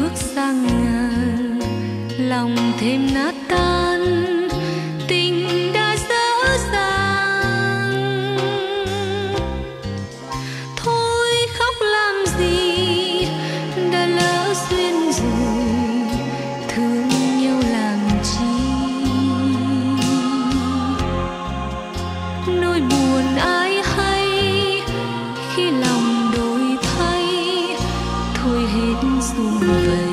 bước sang ngàn, lòng thêm nát tan, tình đã dở dàng. Thôi khóc làm gì, đã lỡ duyên rồi, thương nhau làm chi. Nỗi buồn ai hay khi lòng đổi thay, thôi hết sum vầy.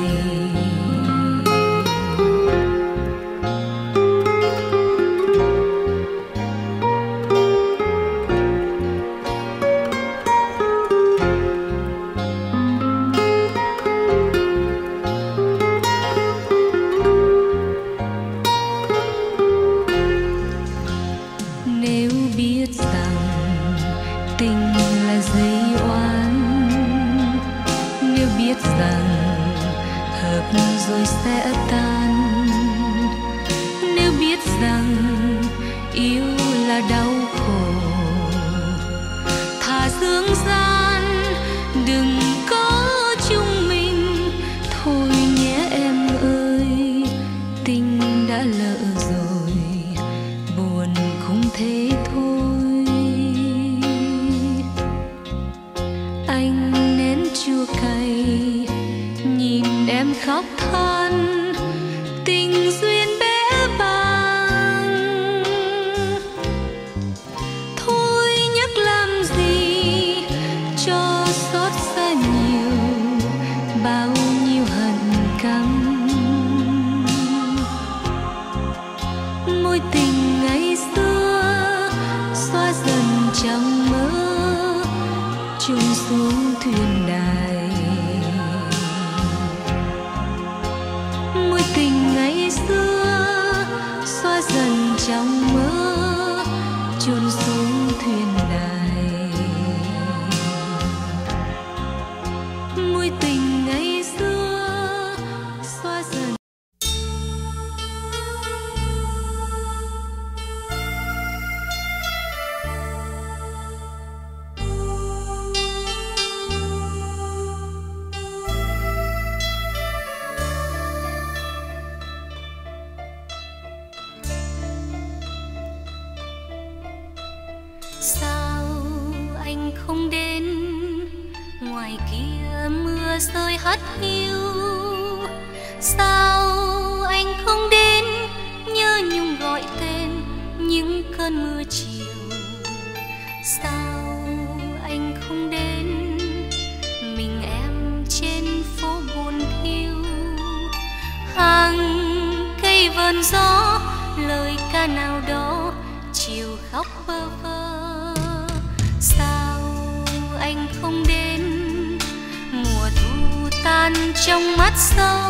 Nếu biết rằng tình là dây oán, nếu biết rằng hợp rồi sẽ tan, nếu biết rằng yêu là đau khổ, thà dương gian đừng có chung mình. Thôi nhé em ơi, tình đã lỡ rồi, buồn cũng thế thôi. Anh nén chua cay nhìn em khóc than, tình duyên bé bàng. Thôi nhắc làm gì cho xót xa nhiều, bao nhiêu hận căm. Mối tình ngày xưa xóa dần trong mơ, trôi xuống thuyền đài. Mối tình ngày xưa xóa dần trong mơ, chôn xuống thuyền đài. Mối tình ngày xưa xóa dần. Sao anh không đến, ngoài kia mưa rơi hắt hiu. Sao anh không đến, nhớ nhung gọi tên những cơn mưa chiều. Sao anh không đến, mình em trên phố buồn thiêu. Hàng cây vờn gió, lời ca nào đó chiều khóc bơ vơ. Sao anh không đến, mùa thu tan trong mắt sâu.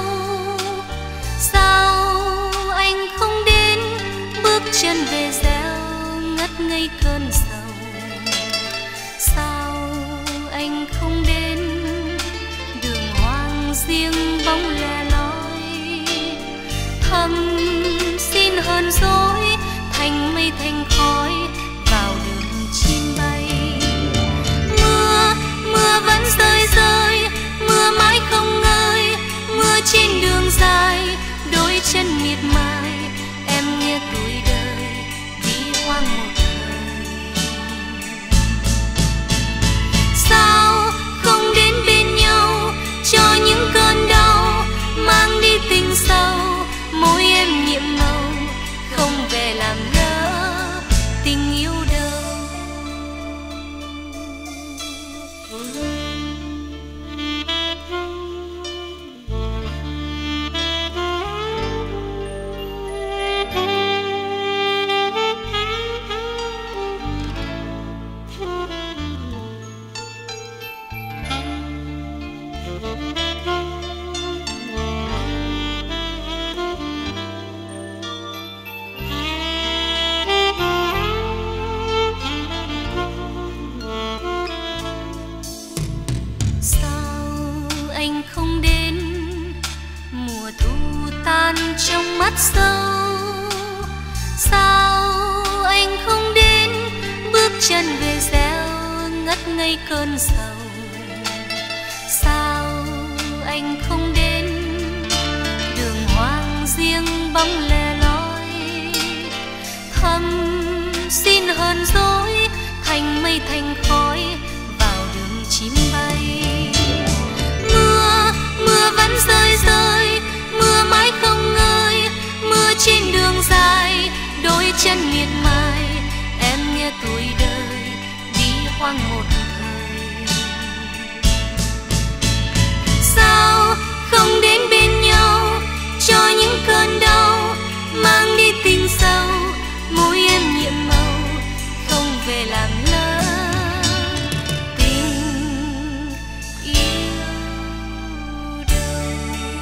Sao anh không đến, bước chân về gieo ngất ngây cơn sầu. Sao anh không đến, đường hoang riêng bóng lẻ loi. Thầm xin hờn dỗi, thành mây thành khói vào đường chim bay. Mưa vẫn rơi rơi, mưa mãi không ngơi, mưa trên đường dài, đôi chân miệt mài. Em nghe tuổi đời đi hoang một thời. Sao không đến bên nhau, cho những cơn đau mang đi tình sâu. Môi em nhiệm màu, không về làm lỡ tình yêu đâu. Trong mắt sâu, sao anh không đến, bước chân về gieo ngất ngây cơn sầu. Sao anh không đến, bóng lẻ loi. Thầm xin hờn dỗi thành mây thành khói vào đường chim bay. Mưa mưa vẫn rơi rơi, mưa mãi không ngơi, mưa trên đường dài đôi chân miệt mài. Em nghe tuổi đời đi hoang một thời. Sao không đến bên nhau cho những cơn đau, mang đi tình sâu môi em nhiệm màu, không về làm lỡ tình yêu đời.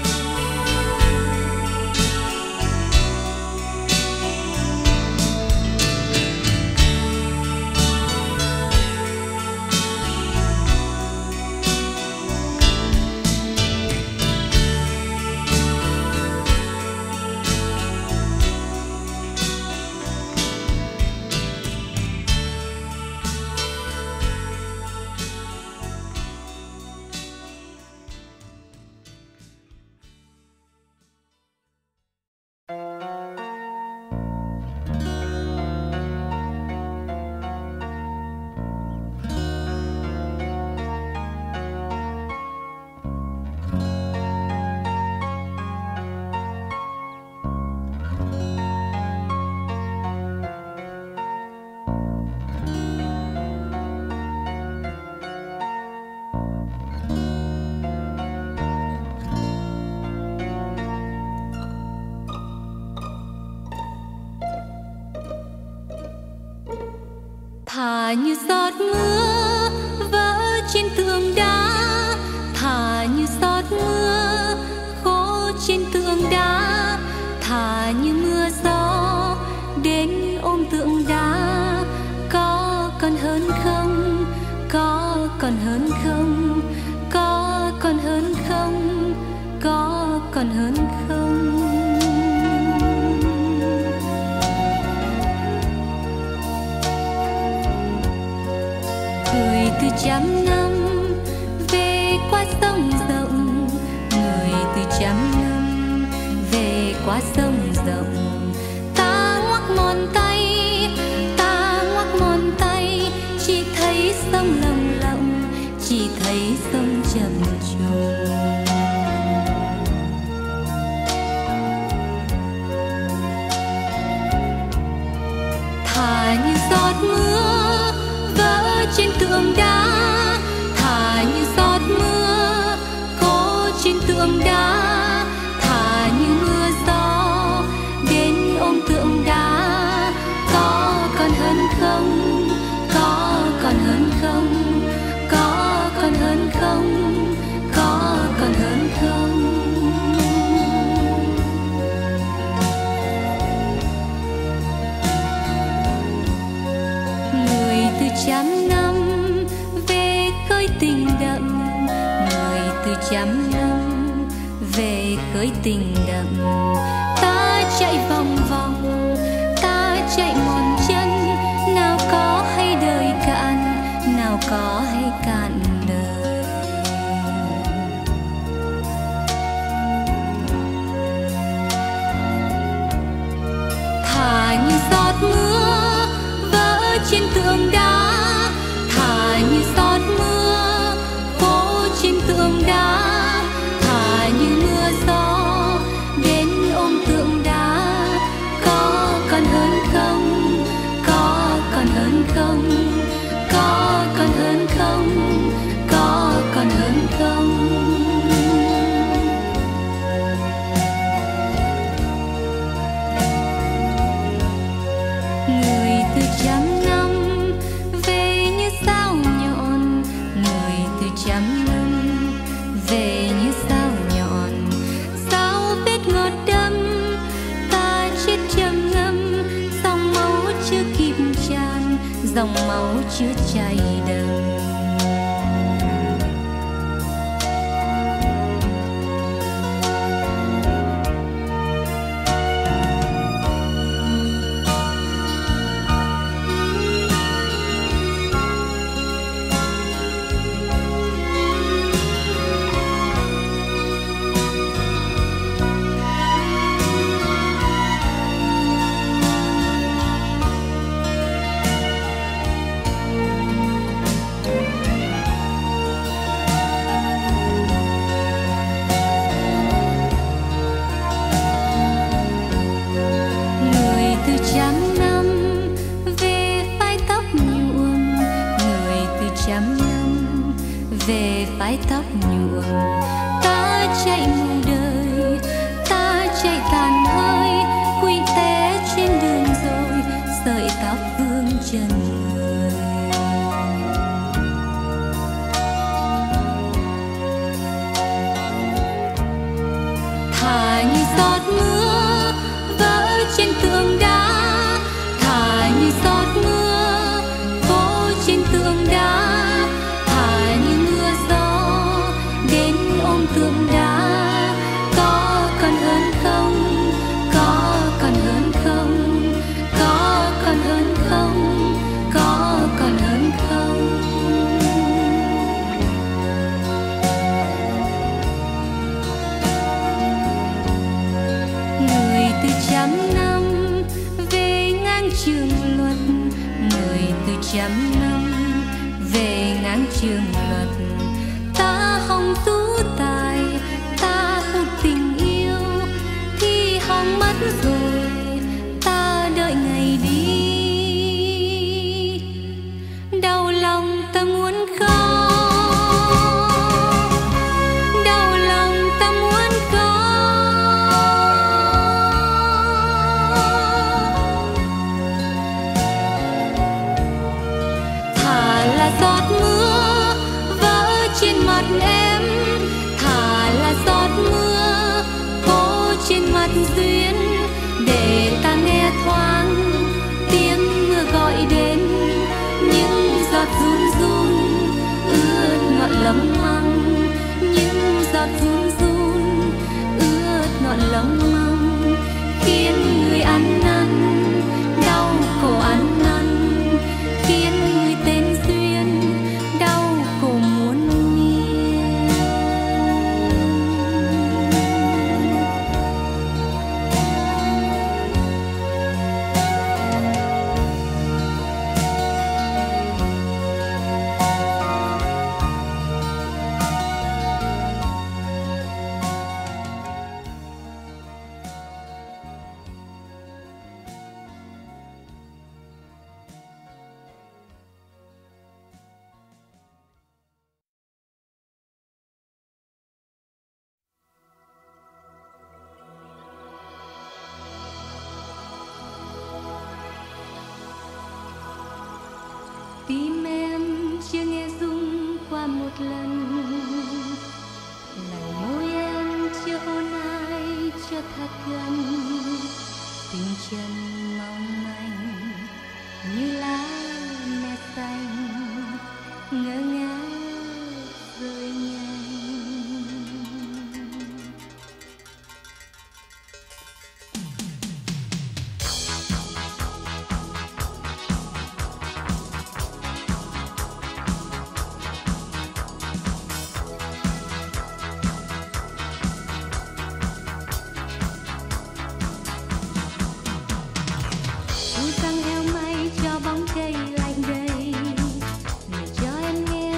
Thả như giọt mưa vỡ trên tường đá, thả như giọt mưa khô trên tường đá, thả như mưa gió đến ôm tượng đá. Có còn hơn không? Có còn hơn không? Có còn hơn không? Có còn hơn không? Người từ trăm năm về qua sông rộng, người từ trăm năm về qua sông rộng. Ta ngoắc ngón tay, ta ngoắc ngón tay, chỉ thấy sông lồng lộng, chỉ thấy sông trầm trồ. Thả như giọt mưa vỡ trên tường đá, thả như giọt mưa khô trên tường đá, thả như mưa gió đến ôm tượng đá. Có còn hơn không? Có còn hơn không? Có còn hơn không? Có còn hơn không? Trăm năm về khơi tình đậm, người từ trăm năm về khơi tình đậm. Ta chạy vòng vòng, ta chạy mòn chân, nào có hay đời cạn, nào có hay cạn đời. Thả như giọt mưa vỡ trên tường đá, thả như giọt mưa khô trên tường đá, thả như mưa gió đến ôm tượng đá. Có còn hơn không? Có còn hơn không? Có còn hơn không? Có còn hơn không? Người từ trăm năm về như sao nhọn, người từ trăm năm về như sao nhọn. Sao vết ngọt đâm ta chết trầm ngâm, dòng máu chưa kịp tràn, dòng máu chưa chảy đầm. năm về ngang trường luật, người từ trăm năm về ngang trường luật. Ta hồng tú tài, ta một tình yêu thì hỏng mất rồi, ta đợi ngày đi. Đau lòng ta muốn khóc, đau lòng ta muốn khóc. Thà là giọt mưa vỡ trên mặt em, thà là giọt mưa phố trên mặt duyên, để ta nghe thoáng tiếng mưa gọi đến. Những giọt run run ướt ngọn lấm măng, những giọt run run ướt ngọn lấm măng, khiến người ăn năn đau khổ ăn năn, khiến người tên duyên đau khổ muốn nghiêng. Tim em chưa nghe rung qua một lần, làn môi em chưa hôn ai cho thật gần. Tình chân mong manh như lá mẹ xanh, ngỡ ngác rơi nhanh. Răng heo may cho bóng cây lạnh đầy, để cho em nghe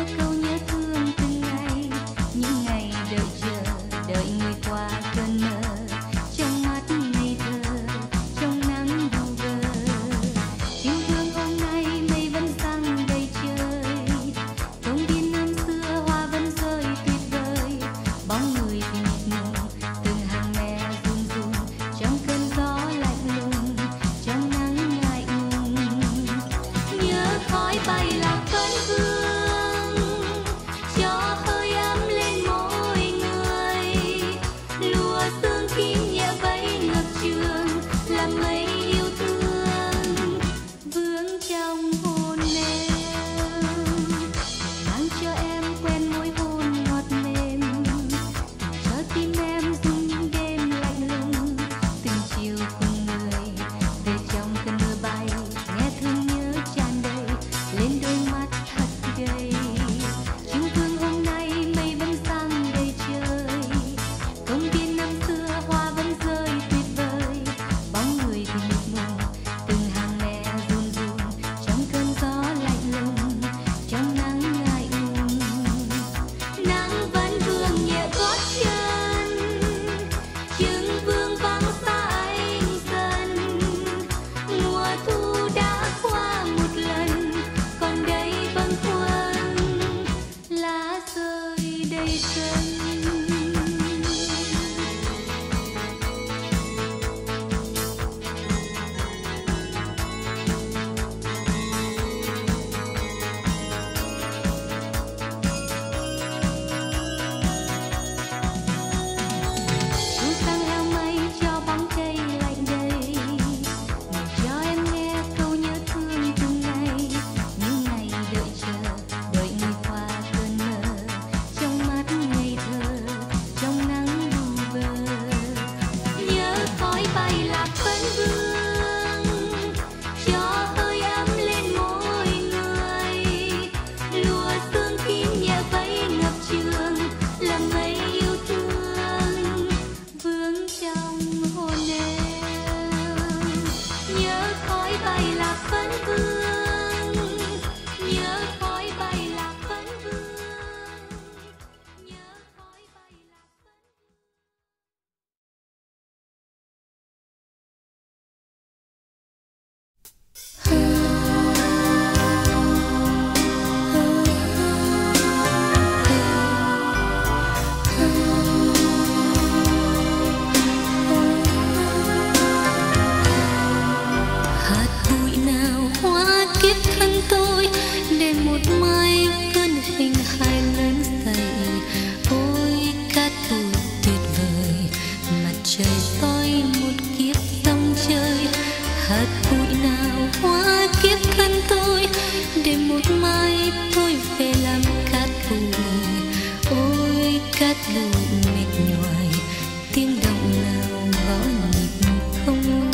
trời soi một kiếp dòng chơi, hạt bụi nào hóa kiếp thân tôi, để một mai tôi về làm cát bụi. Ôi cát bụi mệt nhoài, tiếng động nào gõ nhịp không.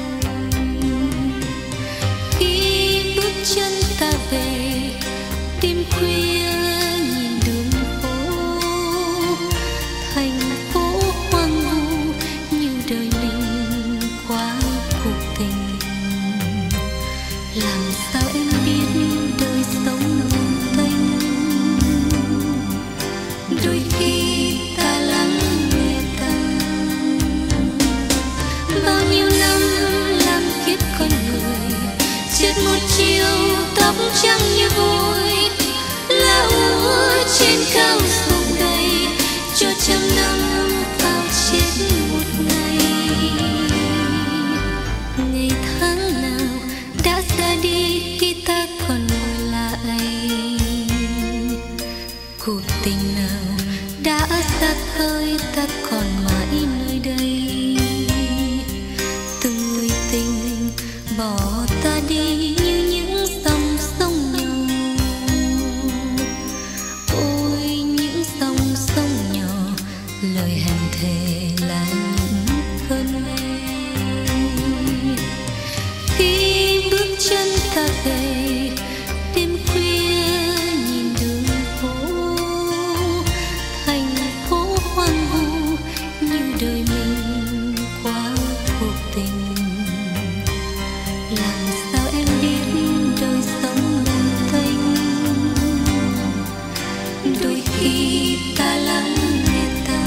Khi bước chân ta về đêm khuya nhìn đường phố, thành phố hoang vu như đời mình quá cuộc tình. Làm sao em biết đời sống lung tênh, đôi khi ta lắng nghe ta. Bao nhiêu năm làm kiếp con người, chợt một chiều tóc trắng như vôi, lá úa trên cao rụng đầy, cho trăm năm vào chết một ngày. Ngày tháng nào đã ra đi khi ta còn ngồi lại, cuộc tình nào đã xa khơi ta còn mãi nơi đây. Từng người tình bỏ ta đi như những dòng sông nhỏ, ôi những dòng sông nhỏ lời hẹn thề là những cơn mê. Khi bước chân ta về đêm khuya nhìn đường phố, thành phố hoang vu như đời mình quá cuộc tình. Làm sao em biết đời sống lung tênh, đôi khi ta lắng nghe ta.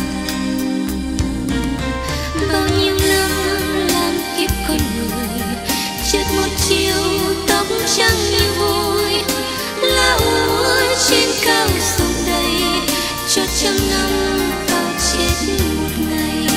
Bao nhiêu năm làm kiếp con người, chợt một chiều tóc trắng như vôi, lá úa trên cao rụng đầy, cho trăm năm vào chết một ngày.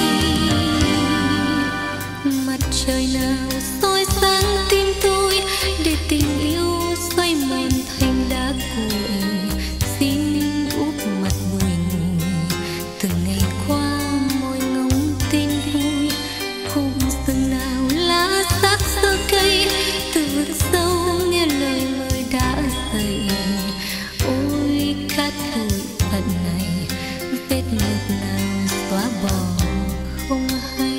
Mặt trời nào soi sáng tim tôi, để tình yêu xoay mòn thành đá cuội, xin úp mặt bụi ngùi. Từng ngày qua môi ngóng tin vui, khung rừng nào lá xác sơ cây, từ vực sâu nghe lời mời đã dậy. Ôi cát bụi phận này, vết mực nào xóa bỏ không hay.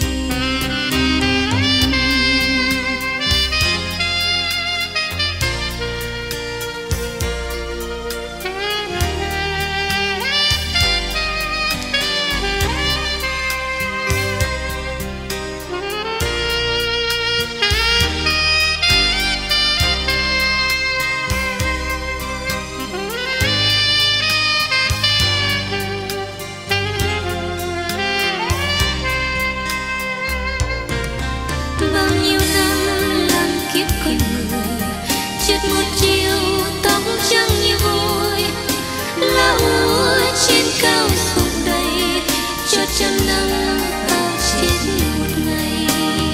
Bao nhiêu năm làm kiếp con người, chợt một chiều tóc trắng như vôi, lá úa trên cao rụng đầy, cho trăm năm vào chết một ngày.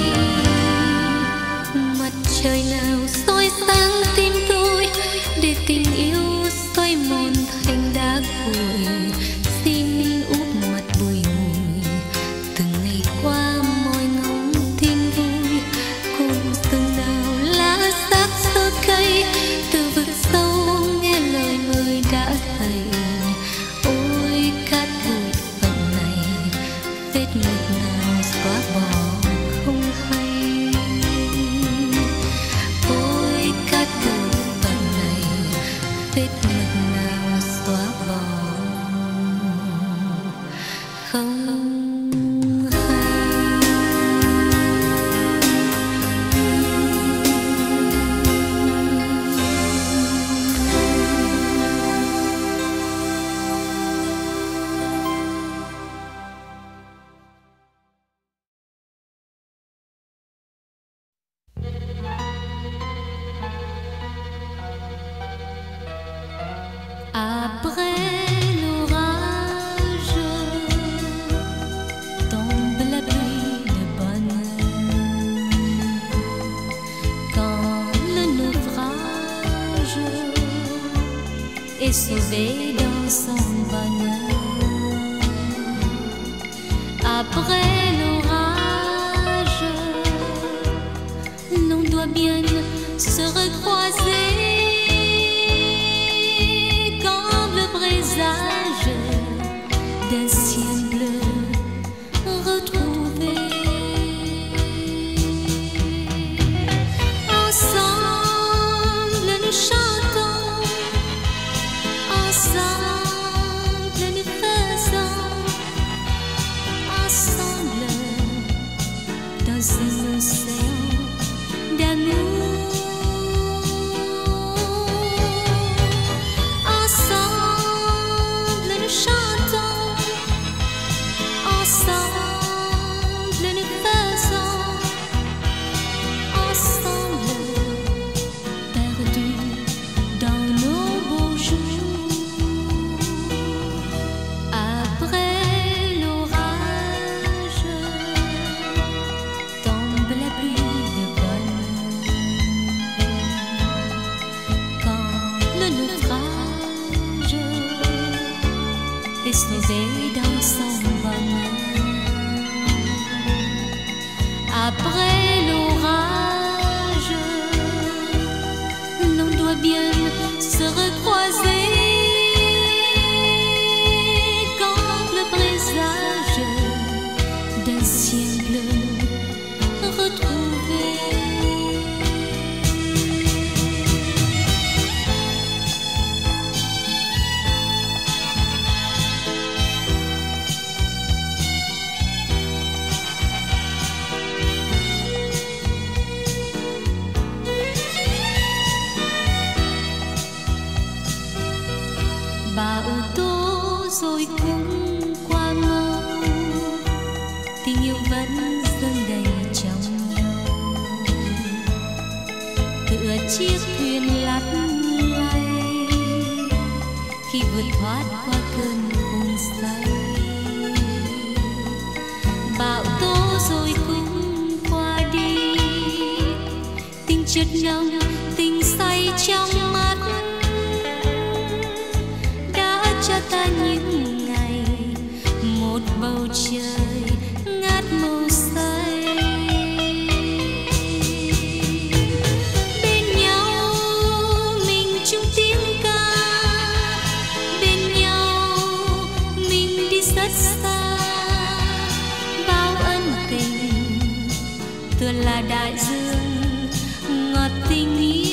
Mặt trời nào soi sáng tim tôi, để tình yêu xoay mòn thành đá cuội, xin úp mặt bụi ngùi. Từng ngày qua mỏi ngóng tin vui, cùng rừng nào lá xác sơ cây, từ vực sâu nghe lời mời đã dậy. Ôi cát bụi phận này, vết mực nào xóa bỏ không hay. Ôi cát bụi phận này, vết mực nào xóa bỏ không hay. Après l'orage tombe la pluie de bonheur. Quand le naufrage est sauvé dans son bonheur, après ensemble dans un océan d'amour. Ensemble nous chantons, ensemble nous faisons, ensemble perdus dans nos beaux jours. Après l'orage tombe la pluie de bonheur. Quand le naufrage est sauvé dans son bonheur. Après l'orage, l'on doit bien se recroiser. Quand le présage d'un ciel bleu retrouvé. Bão tố rồi cũng qua mau, tình yêu vẫn dâng đầy trong nhau. Tựa chiếc thuyền lắt lay khi vượt thoát qua cơn cuồng say. Bão tố rồi cũng qua đi, tình chợt nồng, tình say trong mắt. Cho ta những ngày một bầu trời ngát màu say. Bên nhau mình chung tiếng ca, bên nhau mình đi rất xa. Bao ân tình tựa là đại dương ngọt tình yêu.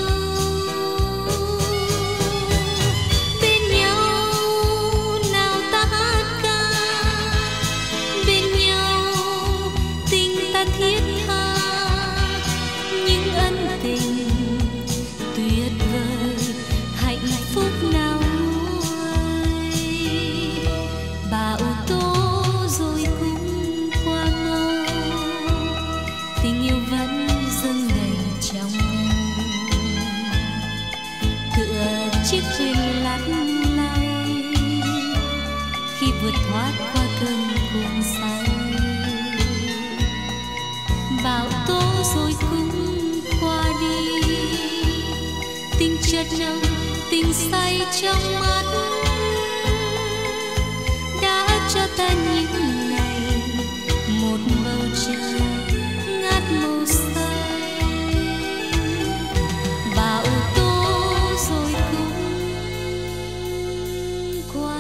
Thiết tha những ân tình tuyệt vời, hạnh phúc nào nguôi. Bão tố rồi cũng qua mau, tình yêu vẫn dâng đầy trong nhau. Tựa chiếc thuyền lắt lay khi vượt thoát qua cơn cuồng say. Bão tố rồi cũng qua đi, tình chợt nồng, tình say trong mắt. Đã cho ta những ngày một bầu trời ngát màu say. Bão tố rồi cũng qua.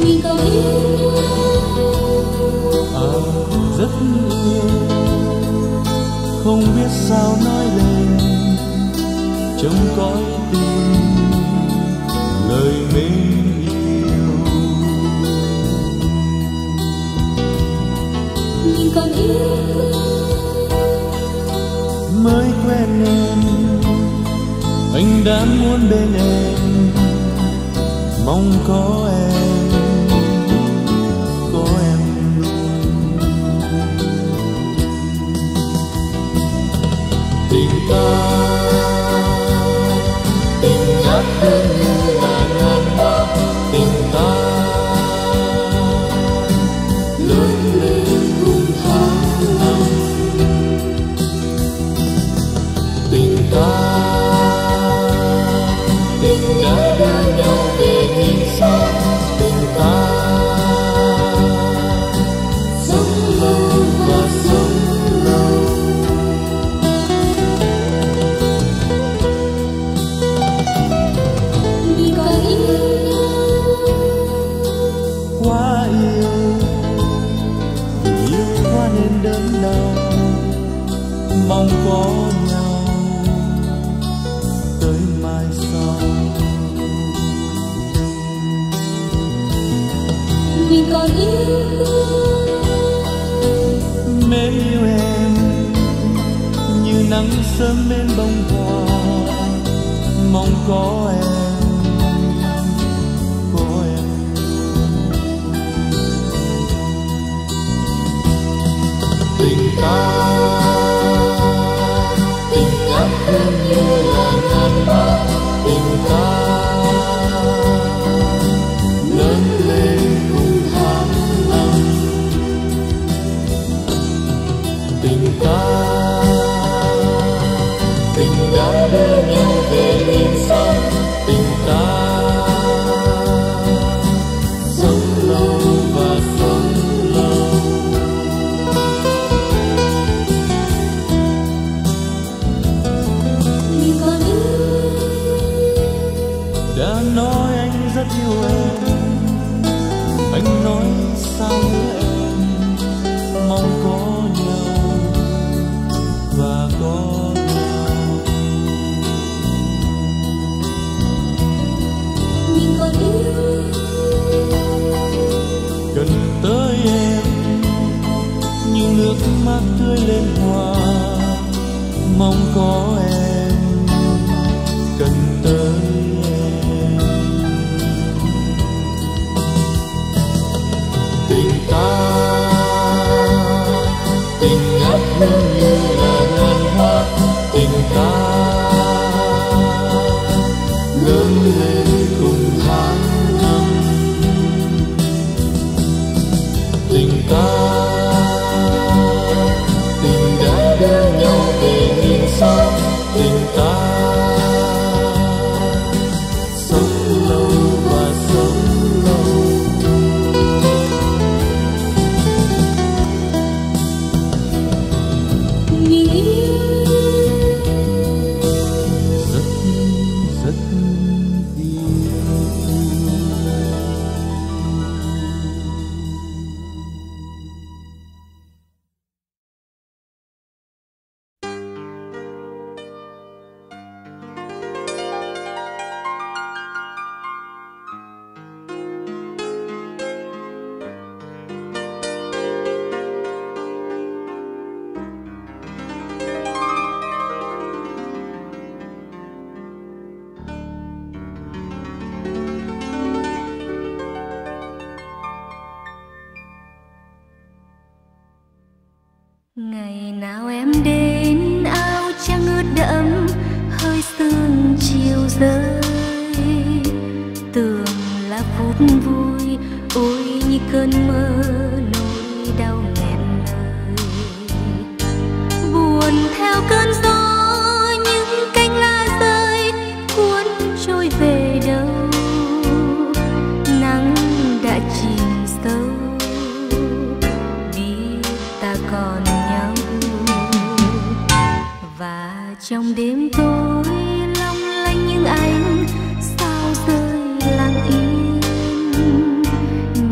Mình có yêu rất yêu, không biết sao nói lên trong cõi tim lời mến yêu. Mình còn yêu mới quen em, anh đã muốn bên em, mong có em luôn. Tình ta tình ngát hơn như là ngàn hoa, tình ta lớn lên cùng tháng năm, tình ta tình đã đưa nhau về nhìn xa, tình ta sống lâu và sống lâu. Mình còn yêu Quá yêu, yêu quá nên đớn đau, mong có nhau tới mai sau. Mình còn yêu Mến yêu em như nắng sớm bên bông hoa, mong có em, có em. Tình ta tình ngát hơn như là ngàn hoa, tình ta lớn lên cùng tháng năm, tình ta tình đã đưa nhau về nhìn xa, tình ta sống lâu và sống lâu. mình còn yêu Đã nói anh rất yêu em, anh nói sao nữa em, mong có nhau và có nhau. mình còn yêu Gần tới em như nước mắt tươi lên hoa, mong có em gần tới em. Tình ta tình ngát hơn như là ngàn hoa, tình ta lớn lên cùng tháng năm, tình ta tình đã đưa nhau về nhìn xa, tình ta sống lâu và sống lâu. mình yêu Rất rất yêu. ngày nào em đến áo trắng ướt đẫm hơi sương chiều rơi, tưởng là phút vui ôi như cơn mơ nỗi đau nghẹn lời, buồn theo cơn gió những cánh lá rơi cuốn trôi về đâu, nắng đã chìm sâu biết ta còn nhau, và trong đêm tối long lanh những ánh sao rơi lặng yên,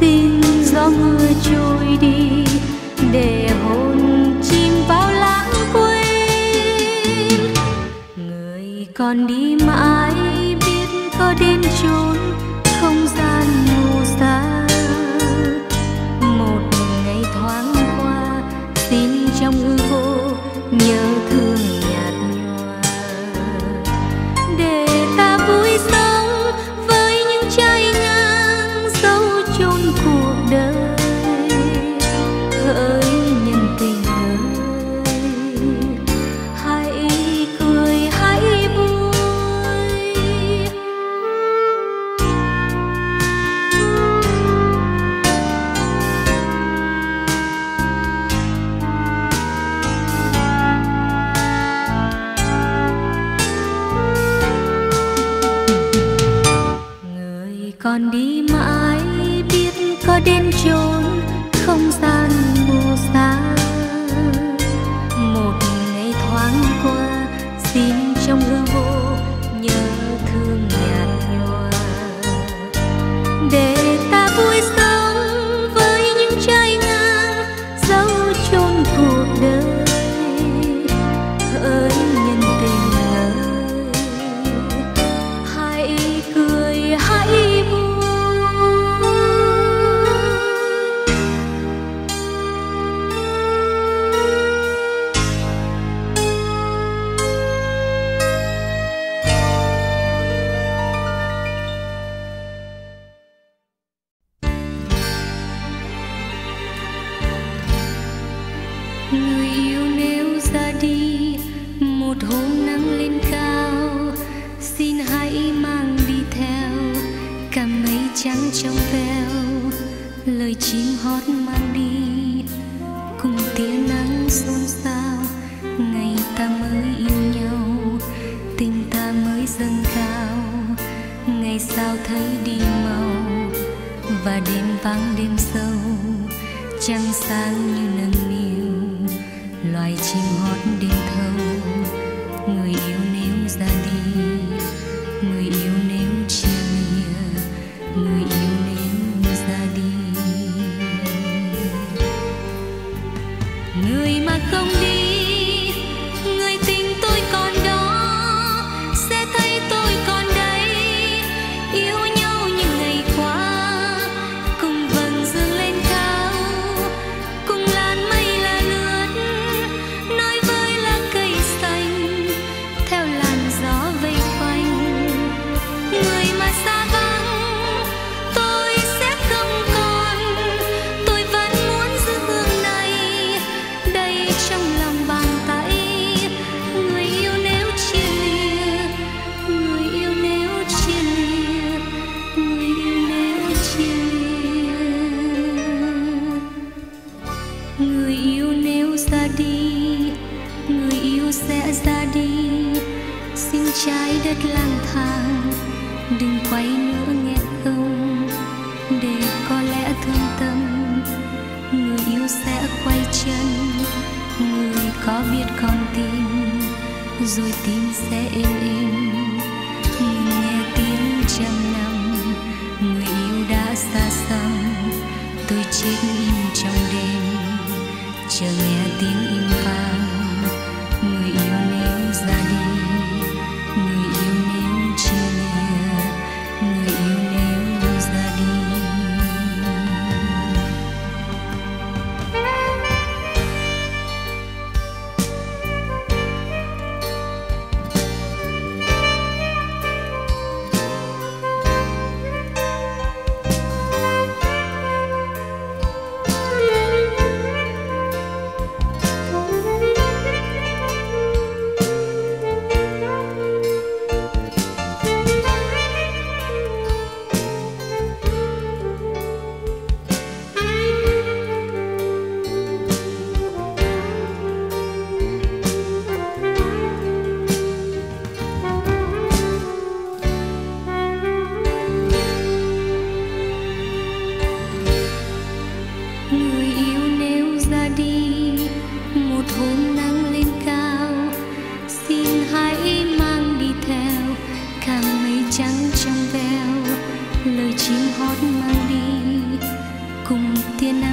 xin gió mưa trôi đi để hồn chìm vào lãng quên. Người còn đi mãi biết có đến chốn không gian mù xa. Một ngày thoáng qua xin trong hư vô nhớ thương nhạt nhòa, để ta vui sống với những trái ngang dấu chôn cuộc đời. Hỡi nhân tình ơi, hãy cười hãy vui. Người còn đi mãi biết có đến chốn không gian mù xa. Một ngày thoáng qua xin trong hư vô nhớ thương nhạt nhòa, để ta vui sống với những trái ngang dấu chôn cuộc đời. Hỡi nhân tình ơi, hãy cười hãy vui. Người yêu nếu ra đi một hôm nắng lên cao, xin hãy mang đi theo cả mây trắng trong veo. Lời chim hót mang đi cùng tia nắng xôn xao, ngày ta mới yêu nhau tình ta mới dâng cao. Ngày sao thấy đi màu và đêm vắng đêm sâu, trăng sáng như nâng niu loài chim hót đêm thâu. Người yêu nếu ra đi, người yêu nếu chia lìa, người yêu nếu ra đi. Người mà không đi, người tình tôi còn đó, sẽ thấy tôi còn đây. Yêu nhau như ngày qua, cùng vầng dương lên cao, cùng làn mây là lướt, nói với lá cây xanh, theo làn gió vây quanh. Người mà xa vắng, tôi sẽ không còn, tôi vẫn muốn giữ hương này đây trong lòng bàn tay. Người yêu nếu chia lìa, người yêu nếu chia lìa, người yêu nếu chia lìa. Người yêu nếu ra đi, người yêu sẽ ra đi. Xin trái đất lang thang đừng quay nữa nghe không, để có lẽ thương tâm người yêu sẽ quay chân. Người có biết con tim rồi tim sẽ êm êm, ngừng nghe tiếng trăm năm người yêu đã xa xăm. Tôi chết im trong đêm chờ nghe tiếng im vang. Người yêu nếu ra đi, người yêu nếu chia lìa, người yêu nếu ra đi.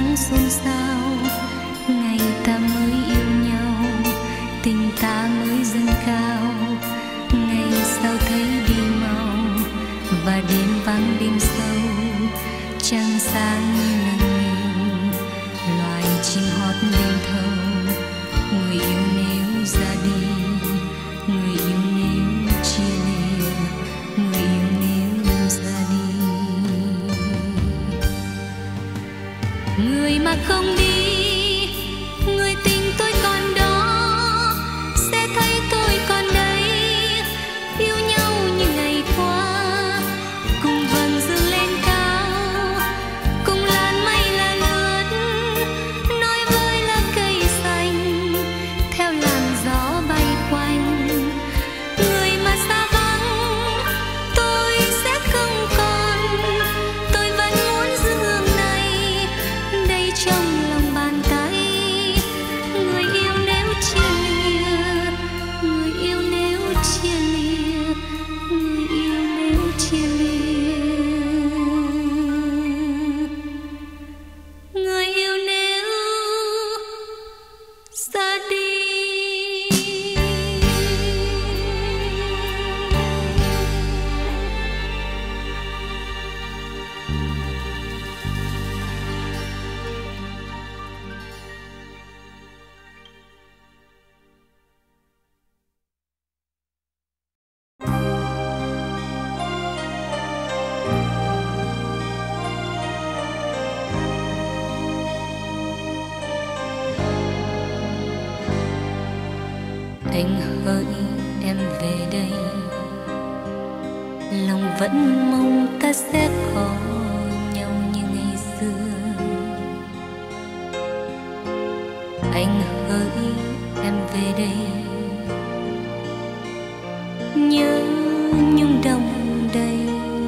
vắng xôn xao, ngày ta mới yêu nhau, tình ta mới dâng cao. Ngày sau thấy đi mau và đêm vắng đêm sâu, trăng sáng nâng niu, loài chim hót đêm thâu. Người yêu nếu ra đi, người yêu nếu chia lìa, người yêu nếu ra đi. Người mà không đi, người tình tôi còn đó, sẽ thấy tôi còn đây, yêu nhau như ngày qua, cùng vầng dương lên cao, cùng làn mây là lướt, nói với lá cây xanh, theo làn gió bay quanh. Người mà xa vắng, tôi sẽ không còn, tôi vẫn muốn giữ hương này đây trong lòng bàn tay. Người yêu nếu chia lìa, người yêu nếu chia lìa, người yêu nếu chia lìa, người yêu nếu ra đi. Anh hỡi em về đây, lòng vẫn mong ta sẽ có nhau như ngày xưa. Anh hỡi em về đây, nhớ nhung đông đầy.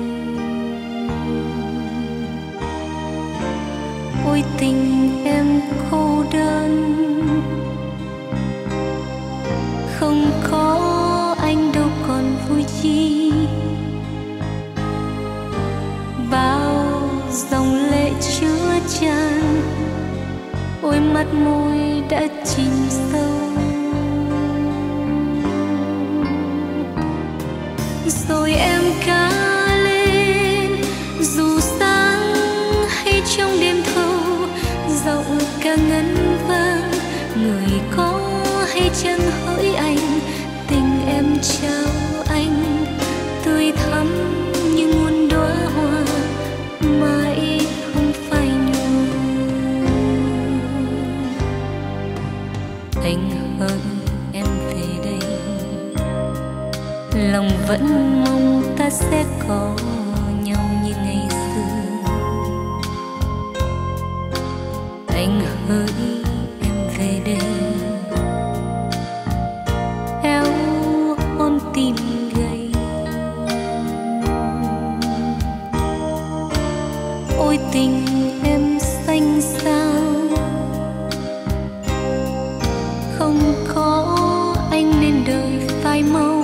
Ôi tình em cô đơn, không có anh đâu còn vui chi. Bao dòng lệ chứa chan, ôi mắt môi đã chìm sâu. Rồi em cá lên, dù sáng hay trong đêm thâu, rộng cả ngân vang. Người có hay chăng hỡi anh, tình em trao anh tươi thắm như muôn đóa hoa, mãi không phai nhòa. Anh hỡi em về đây, lòng vẫn mong ta sẽ có nhau như ngày xưa. Anh hỡi em về đây, eo ôm tim gầy. Ôi tình em xanh sao, không có anh nên đời phai màu.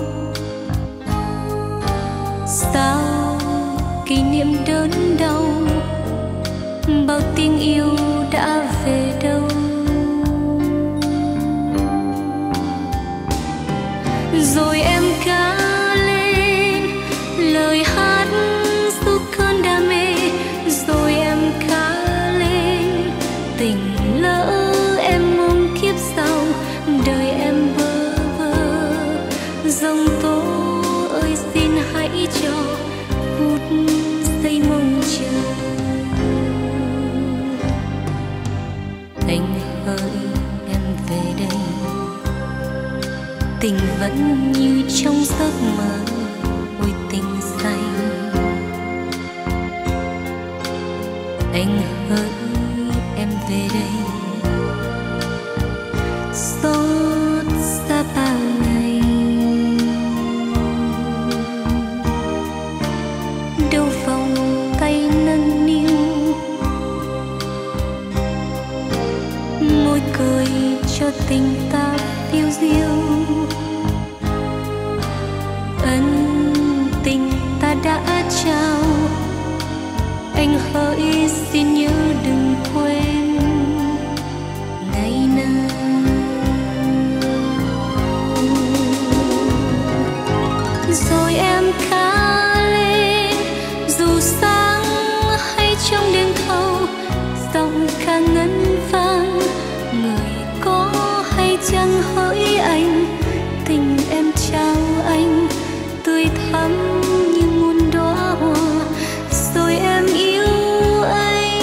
Sao kỷ niệm đớn đau, bao tiếng yêu đã về đâu. Rồi em cá lên, lời hát dù cơn đam mê. Rồi em cá lên, tình lỡ em mong kiếp sau, đời em bơ vơ. Dòng tố ơi xin hãy cho phút giây mong chờ. Anh hỡi em về đây, tình vẫn như trong giấc mơ. Ôi tình say, anh hỡi em về đây, xót xa bao ngày. Đâu vòng tay nâng niu, môi cười cho tình ta phiêu diêu. Ân tình ta đã trao, anh hỡi xin nhớ đừng quên. em ca lên, dù sáng hay trong đêm thâu, giọng ca ngân vang. Người có hay chăng hỡi anh, tình em trao anh tươi thắm như muôn đóa hoa, rồi em yêu anh,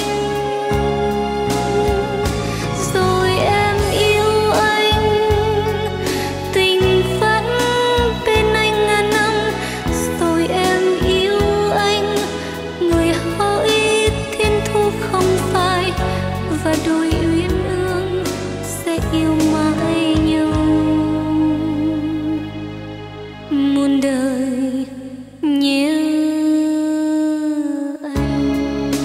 rồi em yêu anh. Tình vẫn bên anh ngàn năm, rồi em yêu anh. Người hỡi thiên thu không phai, và đôi uyên ương sẽ yêu mãi nhau muôn đời nhớ anh.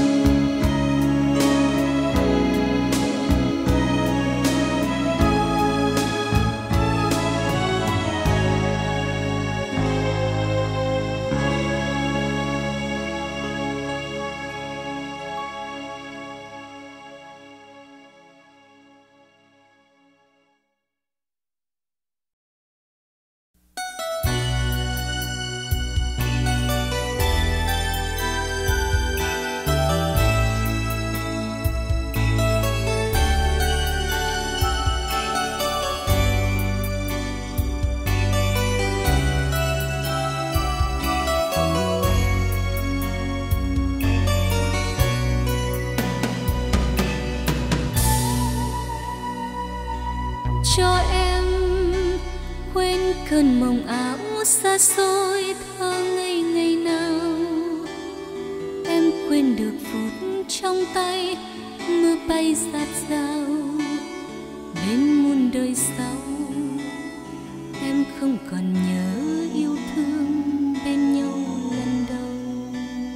Cho em quên cơn mộng ảo xa xôi thơ ngây ngày nào. Em quên được phút trong tay mưa bay rát rào. Đến muôn đời sau em không còn nhớ yêu thương bên nhau lần đầu.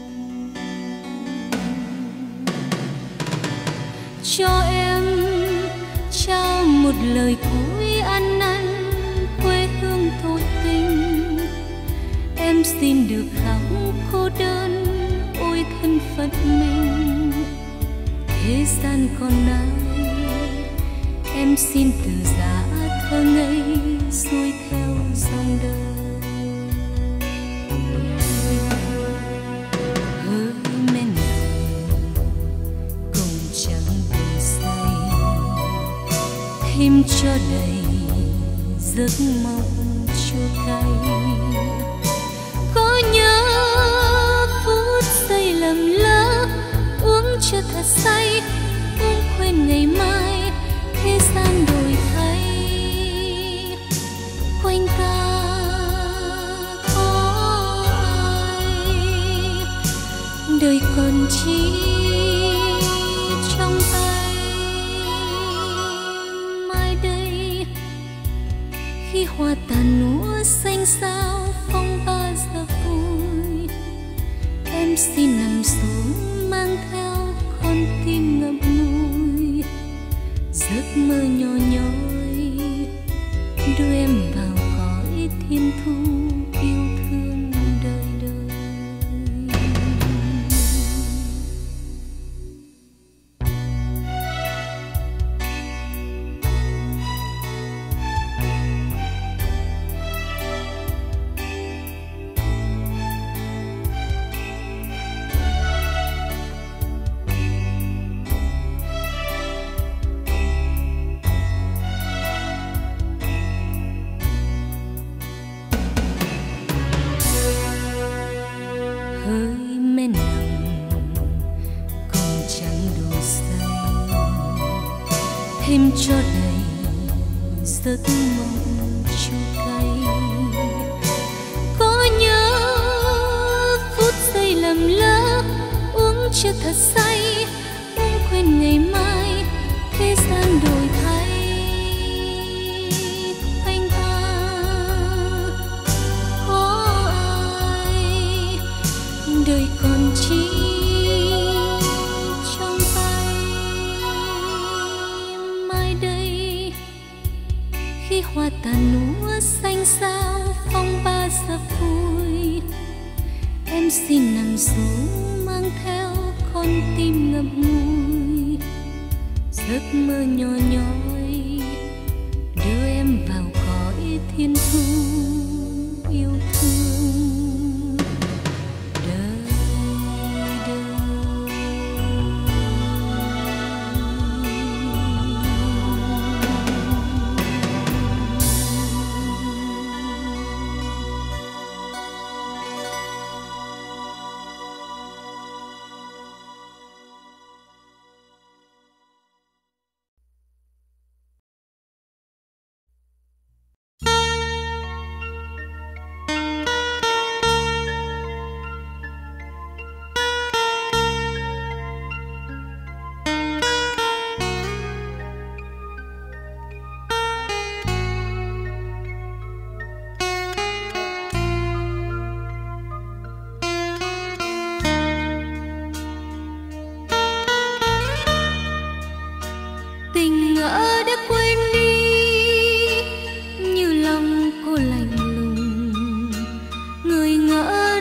Cho em trao một lời cuối ăn năn quê hương thổ tình. Em xin được khóc cô đơn ôi thân phận mình. Thế gian còn ai, em xin từ giã thơ ngây xuôi theo dòng đời. Hỡi men lòng cùng chẳng đủ say, thêm cho đầy giấc mộng chua cay. Có nhớ phút giây lầm lỡ uống chưa thật say, uống quên ngày mai thế gian đổi thay. Quanh ta có ai, đời còn chỉ trong tay. Mai đây khi hoa tàn núa xanh xao phong ba giờ vui, em xin nằm xuống mang theo con tim ngậm ngùi. Giấc mơ nhỏ nhói đưa em vào cõi thiên thu yêu thương đời đời. Hỡi men lòng còn chẳng đủ say, thêm cho đầy giấc mộng chua cay. Có nhớ phút giây lầm lỡ uống chưa thật say, uống quên ngày mai thế gian đổi thay. Anh ta có ai, đời còn chỉ trong tay. Mai đây khi hoa tàn núa xanh xao phong ba giờ vui, em xin nằm xuống mang theo con tim ngậm ngùi. Giấc mơ nhỏ nhói đưa em vào cõi thiên thu yêu thương.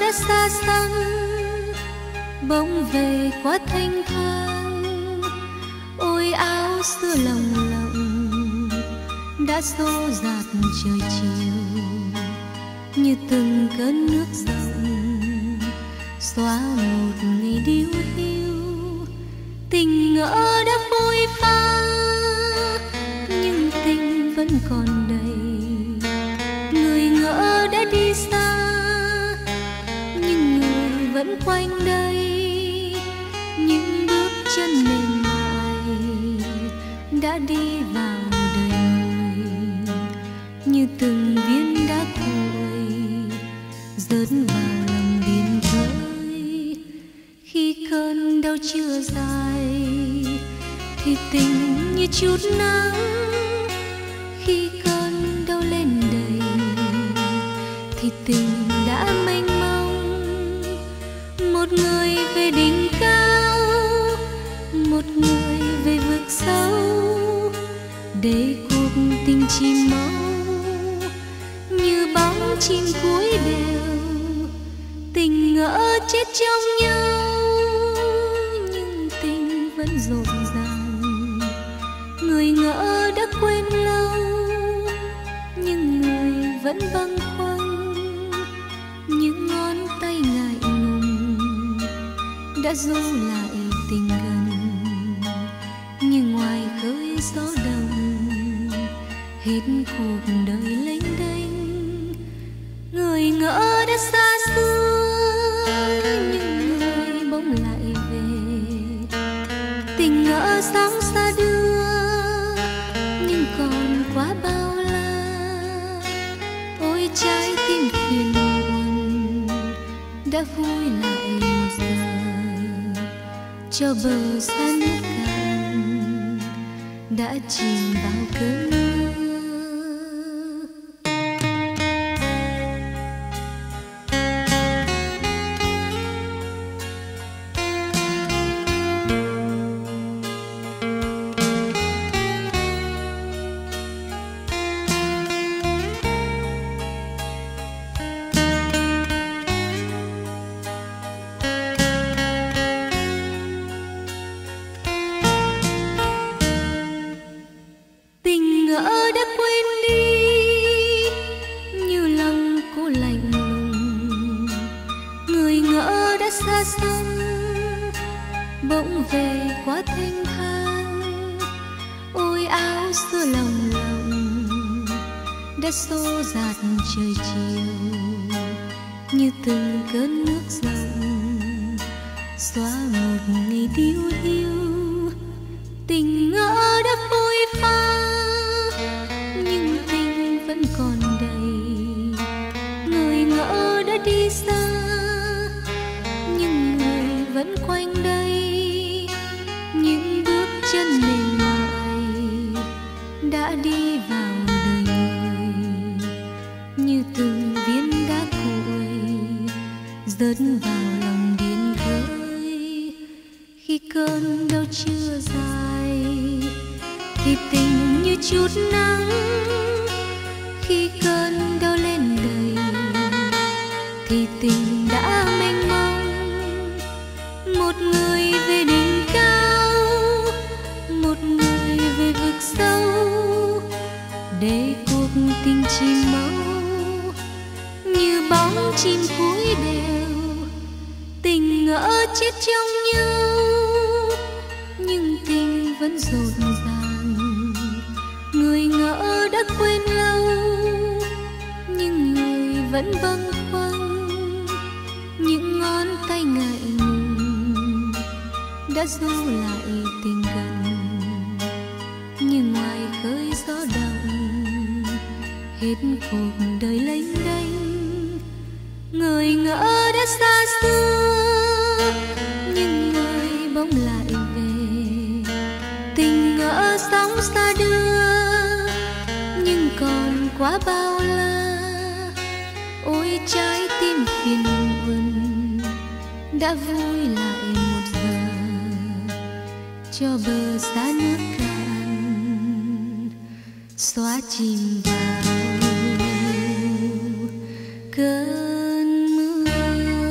đã xa xăm bỗng về quá thanh thang. Ôi áo xưa lồng lộng đã xô dạt trời chiều, như từng cơn nước rộng xóa một ngày điêu hiu. Tình ngỡ đã phôi pha nhưng tình vẫn còn đầy. Người ngỡ đã đi xa nhưng người vẫn quanh đây. Những bước chân mềm mại đã đi vào đời người, như từng viên đá cuội rớt vào lòng biển khơi. Khi cơn đau chưa dài thì tình như chút nắng, khi cơn đau lên đầy thì tình đã mênh mông. Một người về đỉnh cao, một người về vực sâu, để cuộc tình chìm máu như bóng chim cuối đều. Tình ngỡ chết trong nhau nhưng tình vẫn rộn ràng. Người ngỡ đã quên lâu nhưng người vẫn bâng khuâng. Những ngón tay ngại ngùng đã ru lại tình gần, nhưng ngoài khơi gió đông hết cuộc đời lênh đênh. Người ngỡ đã xa xưa nhưng người bỗng lại về. Tình ngỡ sóng xa đưa nhưng còn quá bao la. Ôi trái tim phiền muộn đã vui lại một giờ, cho bờ xa nước cạn đã chìm vào cơn mưa. Tình ngỡ đã quên đi như lòng cô lạnh lùng. Người ngỡ đã xa xăm bỗng về quá thanh thang. Ôi áo xưa lồng lộng đã xô dạt trời chiều, như từng cơn nước rộng xóa một ngày điêu hiu. Tình ngỡ đã phôi pha nhưng tình vẫn còn đầy. Người ngỡ đã đi xa nhưng người vẫn quanh đây. Những bước chân mềm mại đã đi vào đời người, như từng viên đá cuội rớt vào lòng biển khơi. Khi cơn đau chưa dài thì tình như chút nắng, khi cơn đau lên đầy thì tình đã mênh mông. Một người về đỉnh cao, một người về vực sâu, để cuộc tình chìm máu như bóng chim cuối đều. Tình ngỡ chết trong nhau nhưng tình vẫn rộn ràng. Người ngỡ đã quên lâu nhưng người vẫn bâng khuâng. Những ngón tay ngại ngùng đã ru lại tình gần, nhưng ngoài khơi gió đông hết cuộc đời lênh đênh. Người ngỡ đã xa xưa nhưng người bỗng lại về. Tình ngỡ sóng xa đưa nhưng còn quá bao la. Ôi trái tim phiền muộn đã vui lại một giờ, cho bờ xa nước cạn xóa chìm vào cơn mưa.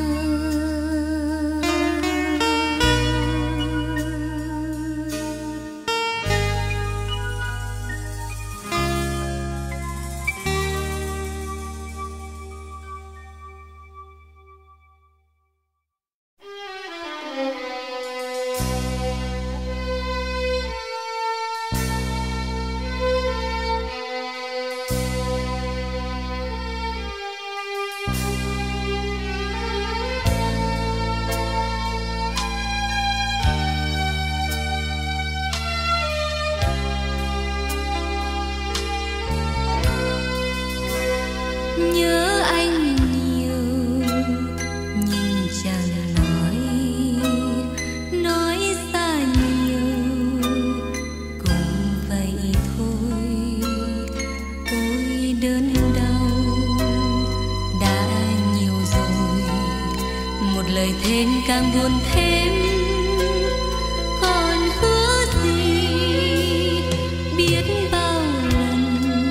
lời thêm càng buồn thêm. Còn hứa gì biết bao lần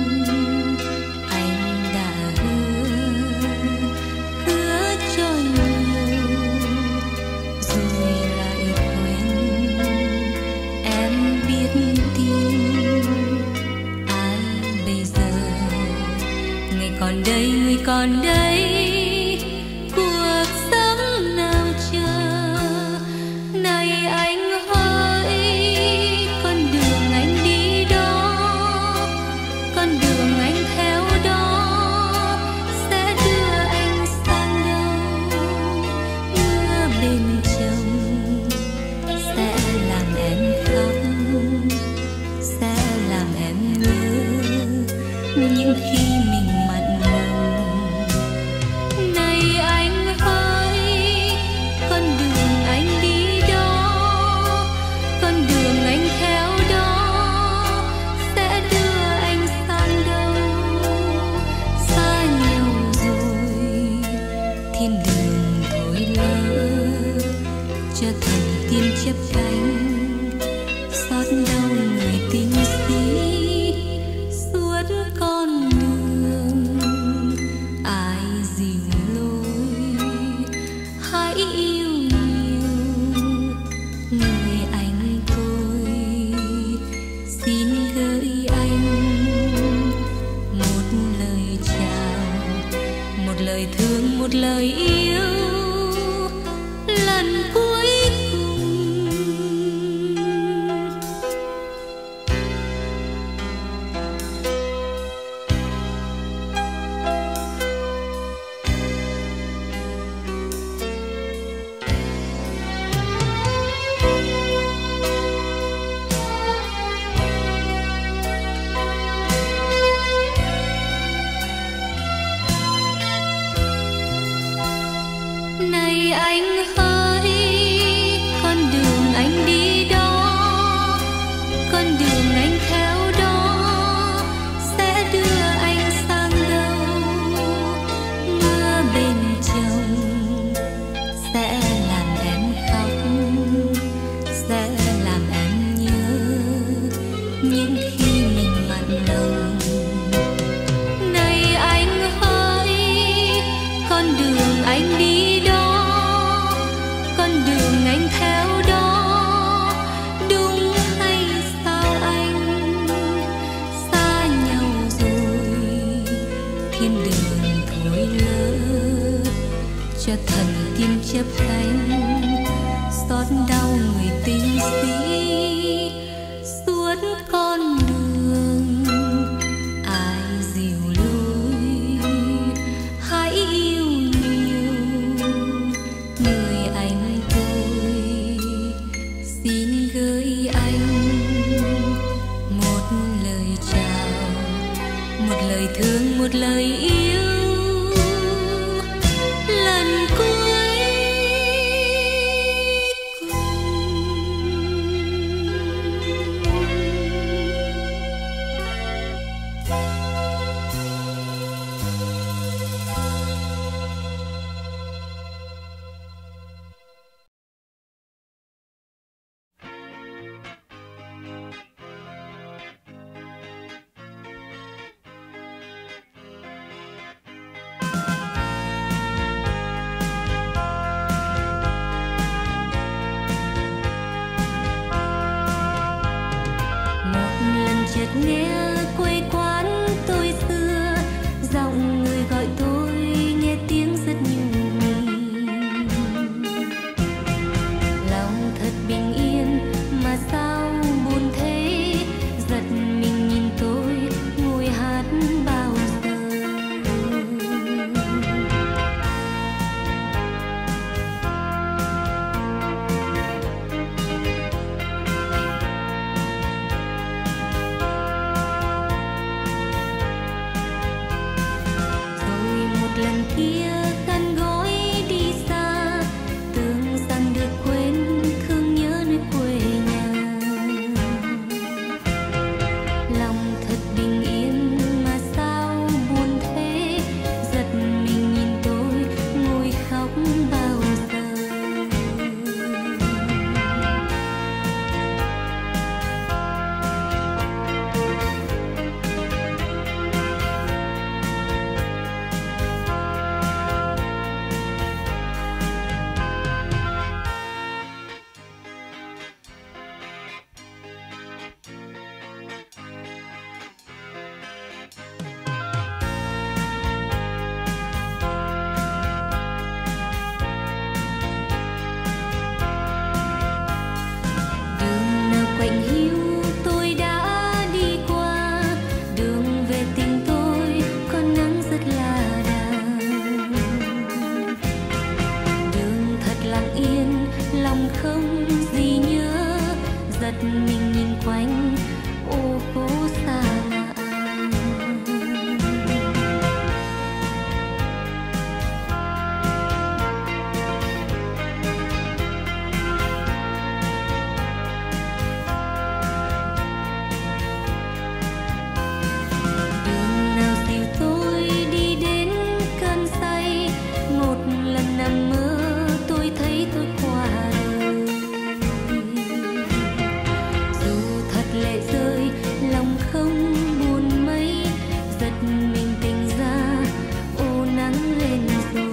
anh đã hứa cho nhiều rồi lại quên. Em biết tin ai bây giờ, ngày còn đây người còn đây, cuộc sống nào chờ. Này anh hỡi, con đường anh đi đó, con đường anh theo đó sẽ đưa anh sang đâu. Mưa bên chồng sẽ làm em khóc, sẽ làm em nhớ những khi mình mặn nồng. Này anh hỡi, con đường anh đi đó, con đường anh theo đó sẽ đưa anh sang đâu. Xa nhau rồi thiên đường thôi lỡ, cho thần tim chớp cánh xót đau người tình sĩ. Suốt con đường ai dìu lối, hãy yêu nhiều người anh tôi. Xin gửi anh một lời chào, một lời thương, một lời yêu lần cuối cùng. Này anh hỡi, con đường anh đi đó, con đường anh theo đó sẽ đưa anh sang đâu. Mưa bên chồng sẽ làm em khóc, sẽ làm em nhớ những khi mình mặn nồng. Này anh hỡi, con đường anh đi đó, con đường anh theo đó, đúng hay sao anh? Xa nhau rồi thiên đường thôi lỡ, cho thần tim chớp cánh xót đau người tình sĩ. Suốt con đường ai dìu lối, hãy yêu nhiều người anh tôi. Xin gửi anh một lời chào, một lời thương, một lời yêu lần cuối cùng. lòng không gì nhớ, giật mình nhìn quanh ô phố xa lạ. Đường nào dìu tôi đi đến cơn say, một lần nằm mơ tôi thấy tôi qua đời. Dù thật lệ rơi lòng không buồn mấy, giật mình tỉnh ra ô nắng lên rồi.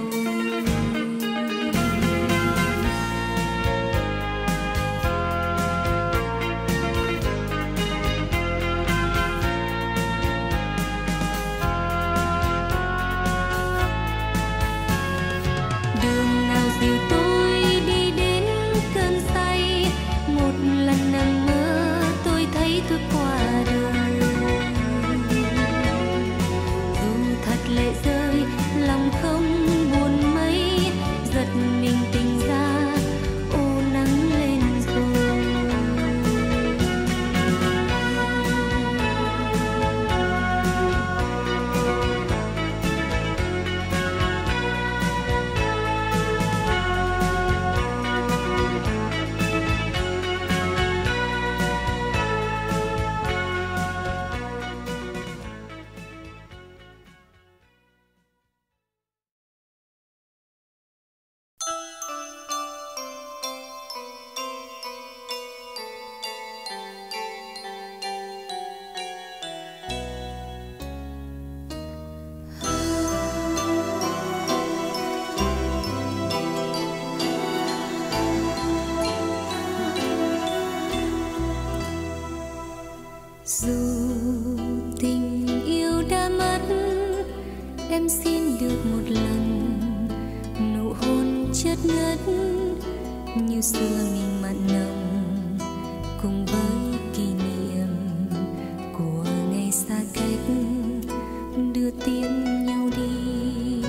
Đường nào dìu tôi đi đến cơn say, một lần nằm mơ tôi thấy tôi qua đời. Dù thật lệ rơi lòng không buồn mấy, giật mình tỉnh ra ô nắng lên rồi. Dù tình yêu đã mất, em xin được một lần nụ hôn chất ngất như xưa mình mặn nồng, cùng với kỷ niệm của ngày xa cách đưa tiễn nhau đi.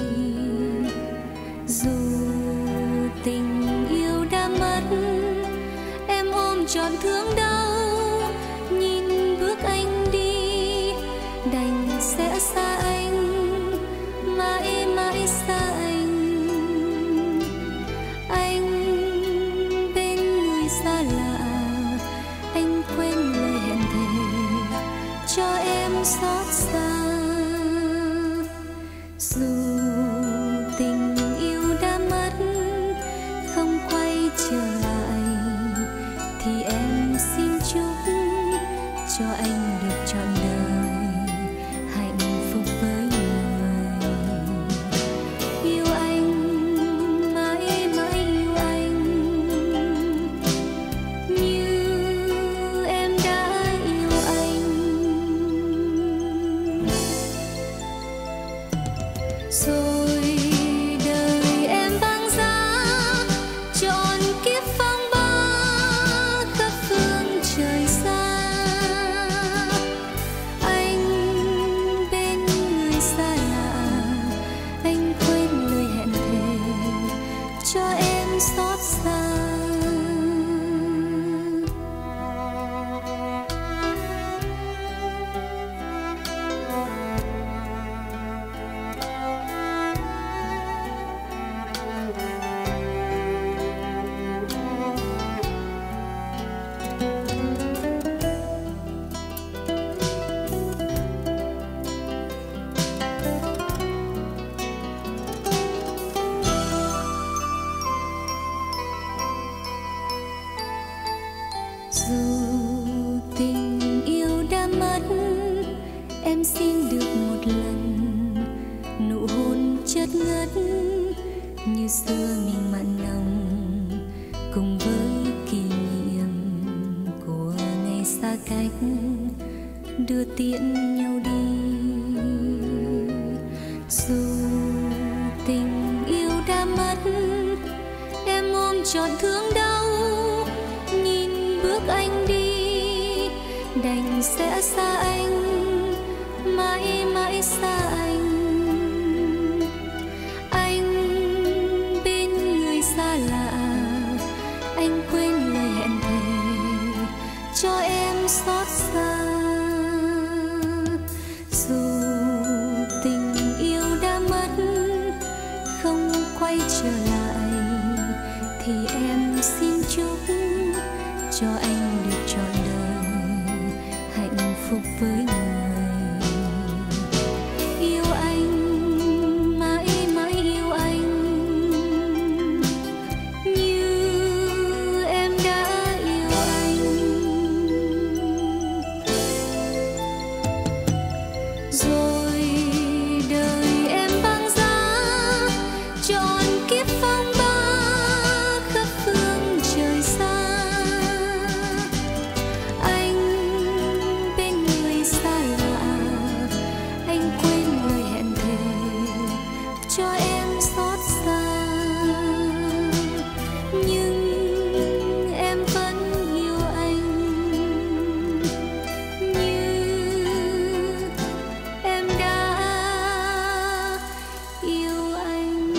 Dù tình yêu đã mất, em ôm trọn thương đau, nhìn bước anh đi đành sẽ xa anh, mãi mãi xa anh. Anh bên người xa lạ, anh quên lời hẹn thề cho em xót xa. Dù tình yêu đã mất không quay trở lại, thì em xin chúc cho anh được trọn đời hạnh phúc với người yêu anh, mãi mãi yêu anh như em đã yêu anh. Rồi đời em băng giá trọn kiếp phong ba khắp phương trời xa. Anh bên người xa lạ, anh quên lời hẹn thề cho em xót xa. Dù tình yêu đã mất, em xin được một lần nụ hôn chất ngất như xưa mình mặn nồng, cùng với kỷ niệm của ngày xa cách đưa tiễn nhau đi. Dù tình yêu đã mất, em ôm trọn thương đau, nhìn bước anh đi đành sẽ xa anh, mãi mãi xa anh. Anh bên người xa lạ, anh thì em xin chúc cho anh được trọn đời hạnh phúc với người yêu anh, mãi mãi yêu anh như em đã yêu anh. Rồi đời em băng giá trọn kiếp phong ba khắp phương trời xa. Anh bên người xa lạ, anh quên lời hẹn thề cho em xót xa. Nhưng em vẫn yêu anh như em đã yêu anh.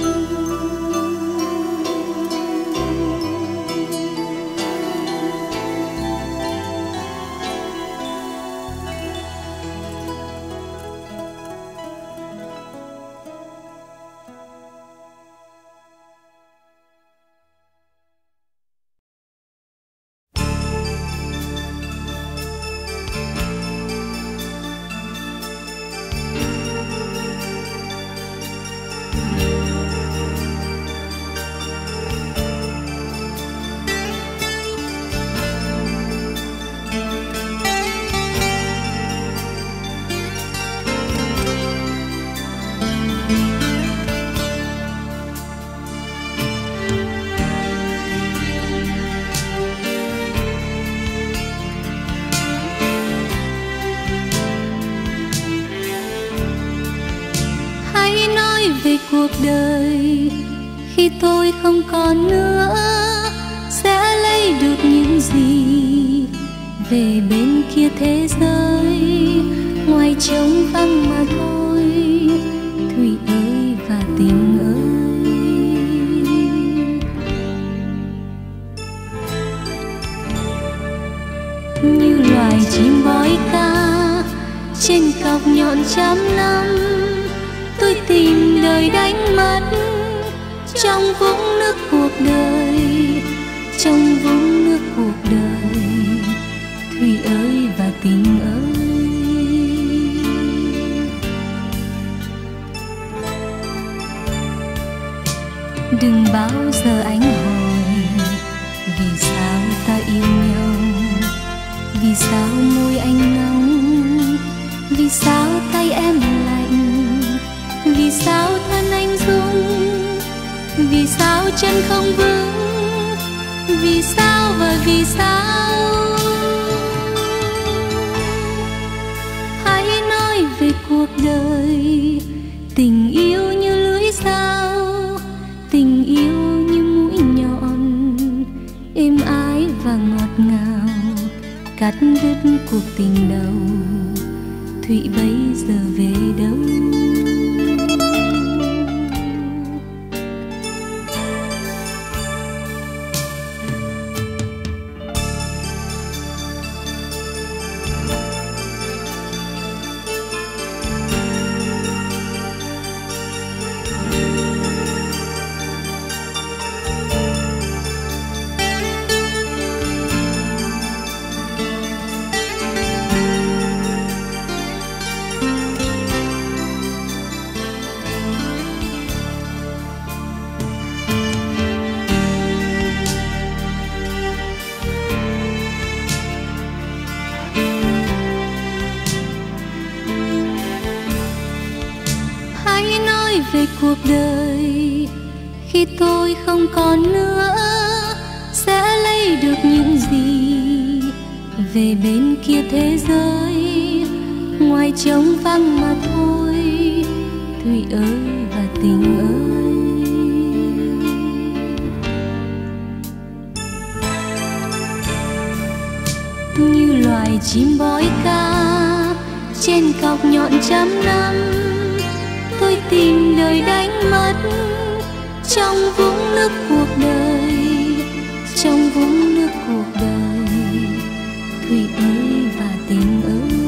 Hãy nói về cuộc đời khi tôi không còn nữa, sẽ lấy được những gì về bên kia thế giới, ngoài trống vắng mà thôi. Thủy ơi và tình ơi, như loài chim bói ca trên cọc nhọn trăm năm, tôi tìm đời đánh mất trong vũng nước cuộc đời, trong vũng nước cuộc đời. Thủy ơi và tình ơi, đừng bao giờ anh hỏi vì sao ta yêu nhau, vì sao môi anh nóng, vì sao tay em lạnh, vì sao thân anh rung, vì sao chân không vững, vì sao và vì sao. Hãy nói về cuộc đời, tình yêu như lưỡi dao, tình yêu như mũi nhọn, êm ái và ngọt ngào, cắt đứt cuộc tình đầu. Thủy bây giờ về đâu? Về cuộc đời khi tôi không còn nữa, sẽ lấy được những gì về bên kia thế giới, ngoài trống vắng mà thôi. Thủy ơi và tình ơi, như loài chim bói ca trên cọc nhọn trăm năm, tôi tìm đời đánh mất trong vũng nước cuộc đời, trong vũng nước cuộc đời. Thủy ơi và tình ơi,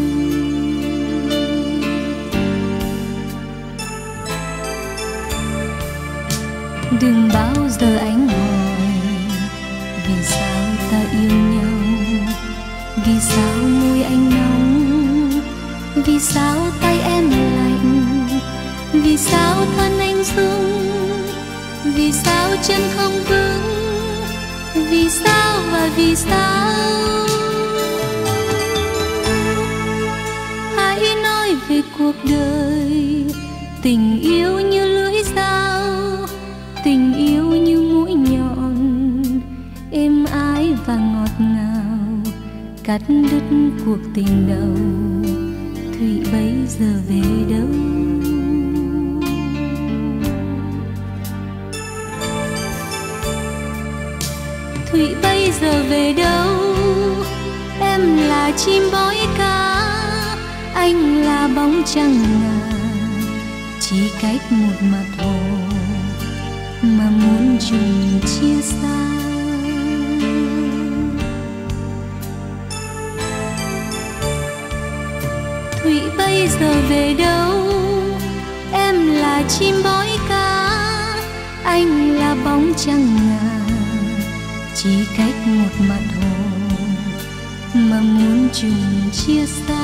đừng bao giờ anh hỏi vì sao ta yêu nhau, vì sao môi anh nóng, vì sao tay em lạnh, vì sao thân anh rung, vì sao chân không vững, vì sao và vì sao. Hãy nói về cuộc đời, tình yêu như lưỡi dao, tình yêu như mũi nhọn, êm ái và ngọt ngào, cắt đứt cuộc tình đầu. Thủy bây giờ về đâu? Thủy bây giờ về đâu? Em là chim bói cá, anh là bóng trăng ngà, chỉ cách một mặt hồ mà muốn chung chia xa. Thủy bây giờ về đâu? Em là chim bói cá, anh là bóng trăng ngà, chỉ cách một mặt hồ mà muốn chung chia xa.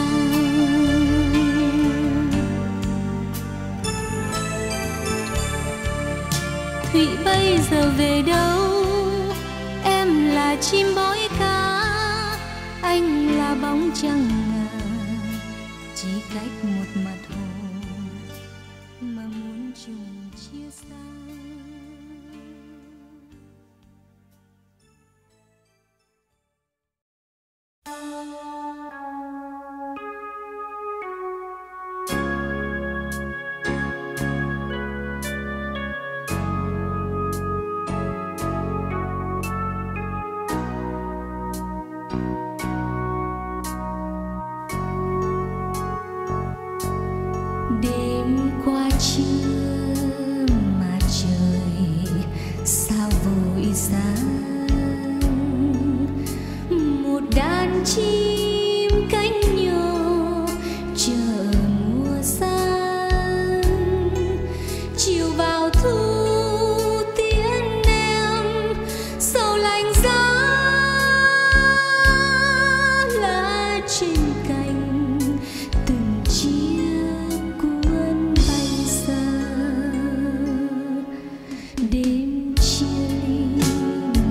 Thủy bây giờ về đâu? Em là chim bói cá, anh là bóng trăng ngà, chỉ cách một mặt hồ mà muốn chung chia xa. Đêm qua trưa mà trời sao vội sáng, một đàn chim cánh nhỏ chờ mùa sang. Chiều vào thu tiễn em sầu lạnh giá lá trên cành, từng chiếc cuốn bay xa. Đêm chia ly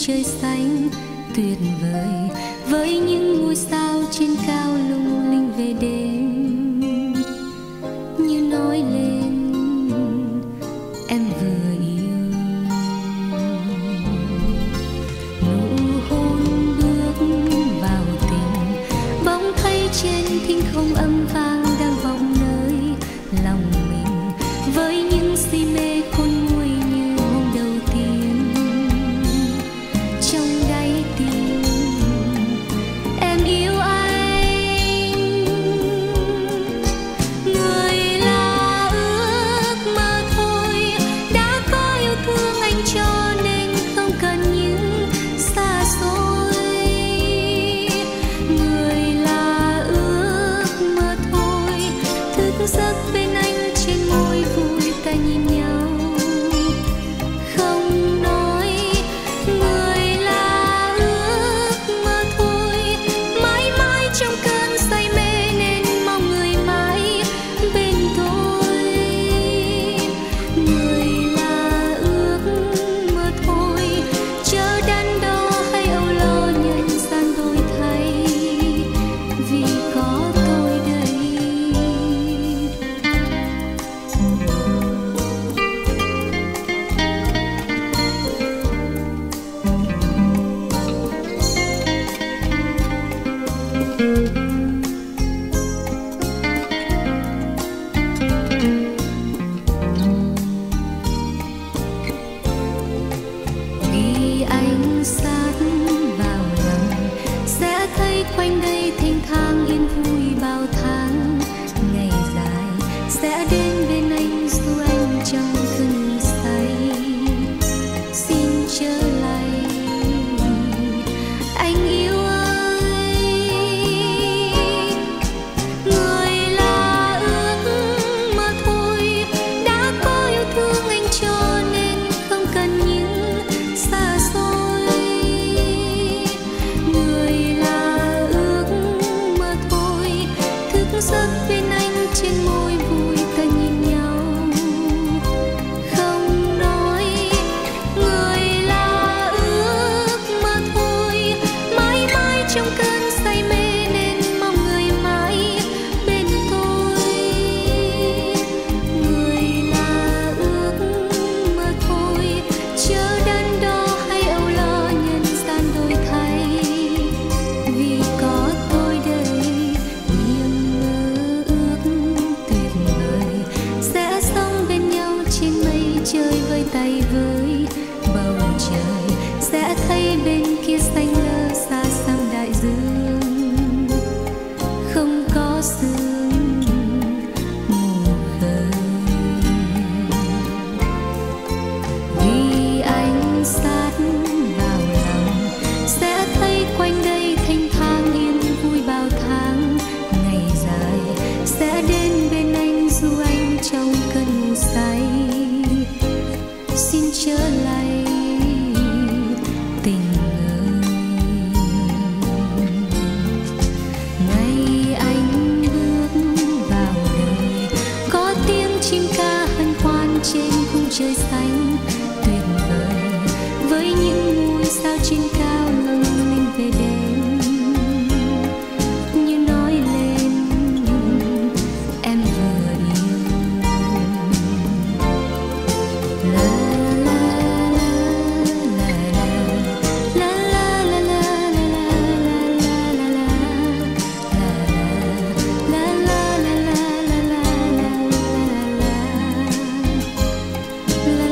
trời xanh tuyệt vời với những ngôi sao trên cao lung linh về đêm, như nói lên em vừa yêu. Nụ hôn bước vào tình, bỗng thấy trên thinh không âm vang đang vọng nơi lòng mình, với những si mê khôn nguôi như hôm đầu tiên. Trong đáy tim em yêu anh, người là ước mơ thôi, đã có yêu thương anh cho nên không cần những xa xôi. Người là ước mơ thôi, thức giấc bên anh trên môi vui ta nhìn nhau không nói. Người là ước mơ thôi, mãi mãi trong cơn say mê nên mong người mãi bên tôi. Người là ước mơ thôi, chớ đắn đo hay âu lo nhân gian đổi thay, vì có tôi đây. Khi anh sát vào lòng sẽ thấy quanh đây thênh thang yên vui bao tháng ngày dài, sẽ đến bên anh dù anh trong cơn say. Xin trở lại anh yêu ơi. Người là ước mơ thôi, đã có yêu thương anh cho nên không cần những xa xôi. Người là ước mơ thôi, thức giấc bên anh trên môi vui ta nhìn nhau không nói. Người là ước mơ thôi, mãi mãi trong cơn say mê nên mong người mãi bên tôi. Người là ước mơ thôi, chớ đắn đo hay âu lo nhân gian đổi thay, vì có tôi đây. Niềm mơ ước tuyệt vời sẽ sống bên nhau trên mây chơi với tay với bầu trời, sẽ thấy bên kia xanh lơ xa xăm đại dương không có sương mù khơi. Vì anh sát vào lòng sẽ thấy quanh đây thênh thang yên vui bao tháng ngày dài, sẽ đến bên anh dù anh trong cơn ngủ say. Xin trở lại tình ơi. Ngày anh bước vào đời, có tiếng chim ca hân hoan trên khung trời xanh tuyệt vời, với những ngôi sao trên cao lung linh về đêm, như nói lên em vừa yêu. La la la la la la la la la la la la la.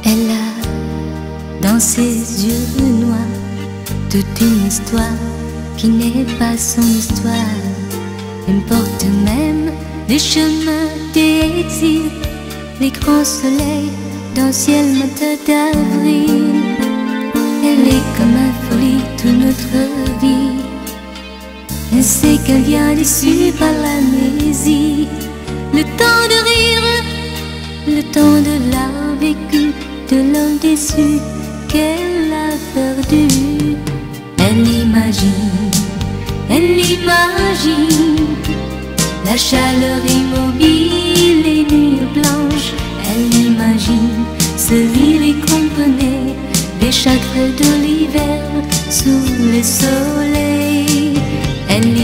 Elle a dans ses yeux noirs toute une histoire qui n'est pas son histoire. Elle porte même les chemins des exils, les grands soleils dans le ciel matin d'avril. Elle est comme un folie toute notre vie. Elle sait qu'elle vient déçue par l'amnésie. Le temps de rire, le temps de l'art vécu, de l'homme déçu qu'elle a perdu. Elle imagine la chaleur immobile, les nuits blanches. Elle imagine se rire et comprenait les chagrins de l'hiver sous le soleil. Elle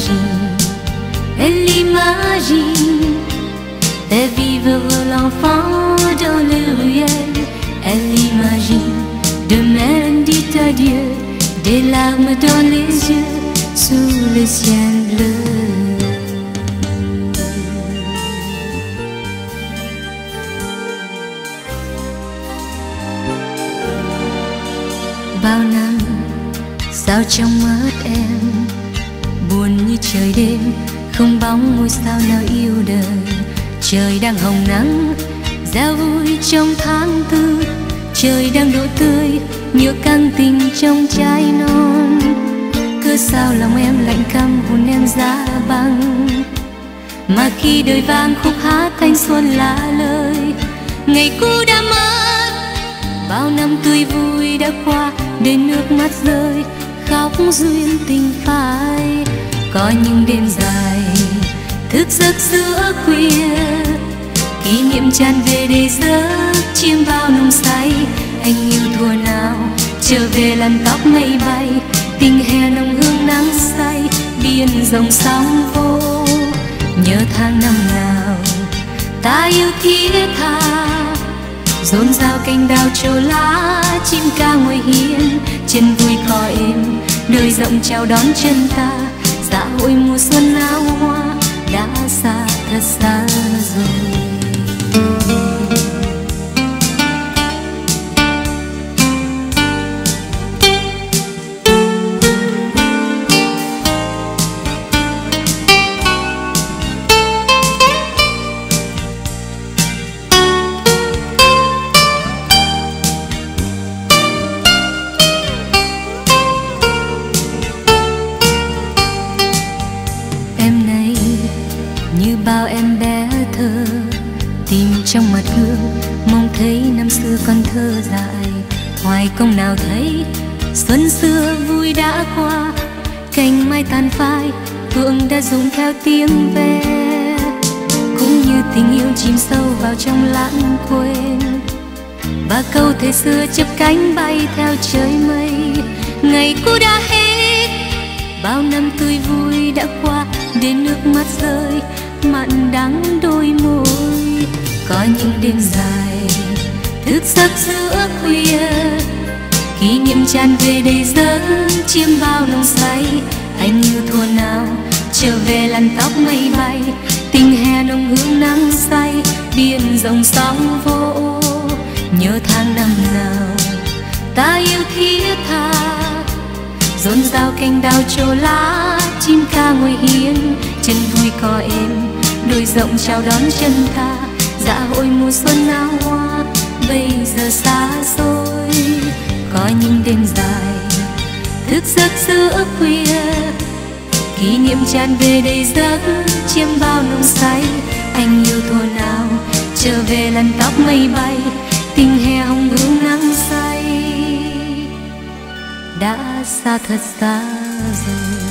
imagine faire vivre l'enfant dans les ruelles. Elle imagine demain elle dit adieu, des larmes dans les yeux sous le ciel bleu. Bao năm sao trong mắt em buồn như trời đêm, không bóng ngôi sao nào yêu đời. Trời đang hồng nắng giao vui trong tháng tư, trời đang đổ tươi nhiều căng tình trong trái non. Cớ sao lòng em lạnh căm hồn em giá băng, mà khi đời vang khúc hát thanh xuân lá lời. Ngày cũ đã mất, bao năm tươi vui đã qua, đến nước mắt rơi khóc duyên tình phai. Có những đêm dài thức giấc giữa khuya, kỷ niệm tràn về để giấc chim bao nồng say. Anh yêu thuở nào trở về làn tóc mây bay, tình hè nồng hương nắng say, biển rộng sóng vô. Nhớ tháng năm nào ta yêu thiết tha, rộn rào cành đào trổ lá, chim ca ngoài hiên, chân vui cò êm, đời rộng chào đón chân ta. Dạ hội mùa xuân áo hoa đã xa thật xa rồi. Bao em bé thơ tìm trong mặt gương, mong thấy năm xưa con thơ dại. Hoài công nào thấy xuân xưa vui đã qua, cành mai tàn phai, phượng đã rụng theo tiếng ve. Cũng như tình yêu chìm sâu vào trong lãng quên, và câu thề xưa chớp cánh bay theo trời mây. Ngày cũ đã hết, bao năm tươi vui đã qua, đến nước mắt rơi mặn đắng đôi môi. Có những đêm dài thức giấc giữa khuya, kỷ niệm tràn về đầy giấc chim bao nồng say. Anh yêu thuở nào trở về làn tóc mây bay, tình hè nồng hương nắng say, biển rộng sóng vỗ. Nhớ tháng năm nào ta yêu thiết tha, rộn rào cành đào trổ lá, chim ca ngoài hiên, chân vui cò êm, đôi rộng chào đón chân ta. Dạ hội mùa xuân áo hoa bây giờ xa xôi. Có những đêm dài thức giấc giữa khuya, kỷ niệm tràn về đầy giấc chiêm bao nồng say. Anh yêu thuở nào trở về làn tóc mây bay, tình hè hồng hương nắng say đã xa thật xa rồi.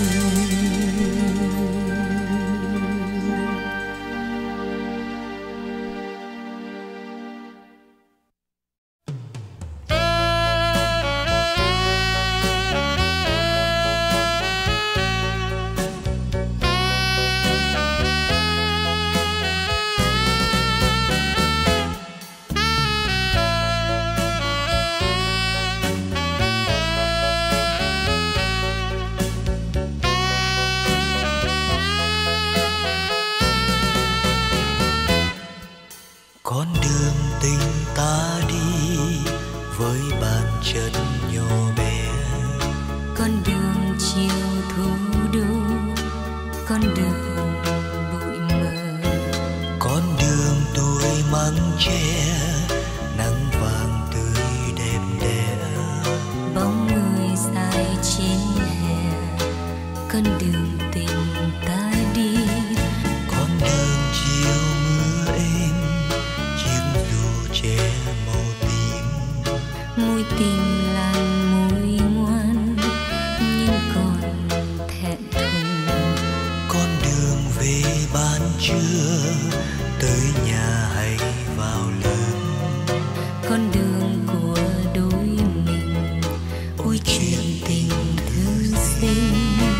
môi tìm làn môi ngoan nhưng còn thẹn thùng. Con đường về ban trưa, tới nhà hay vào lớn. Con đường của đôi mình, ôi chuyện tình thư sinh.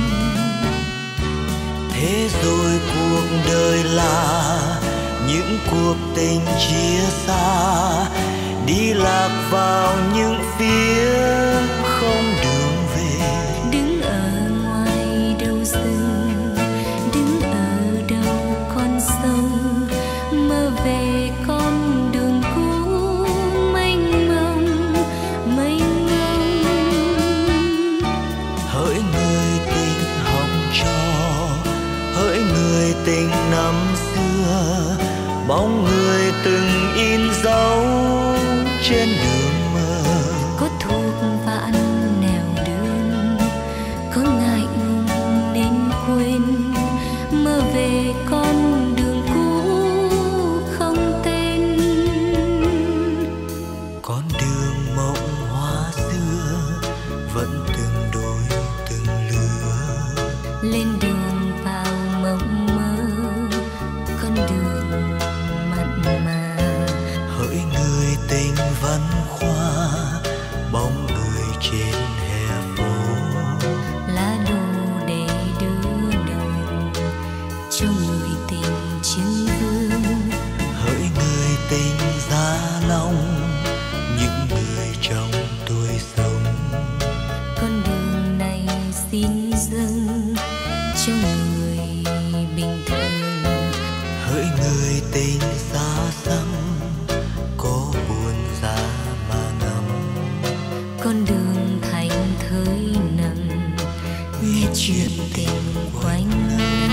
Thế rồi cuộc đời là những cuộc tình chia xa, đi lạc vào những phía không đường về. Đứng ở ngoài đầu rừng, đứng ở đầu con sông, mơ về con đường cũ mênh mông, mênh mông. Hỡi người tình hồng trò, hỡi người tình năm xưa, bóng người từng in dấu trên đường mơ. Có thuộc vạn nẻo đường, có ngại ngùng nên quên, mơ về con đường cũ không tên. Con đường mộng hoa xưa vẫn từng đôi từng lứa. Lên đường vào mộng mơ, con đường mặn mà. Hỡi người tình văn khoa, bóng người trên hè phố. Lá đồ để đưa đường cho người tình chứng vương. Hỡi người tình Gia Long, những người trong tuổi sống. Con đường này xin dâng cho người bình thường. Hỡi người tình xa xăm, có buồn giá mà ngắm. Con đường thành thới nằm, nghe chuyện tình quanh năm.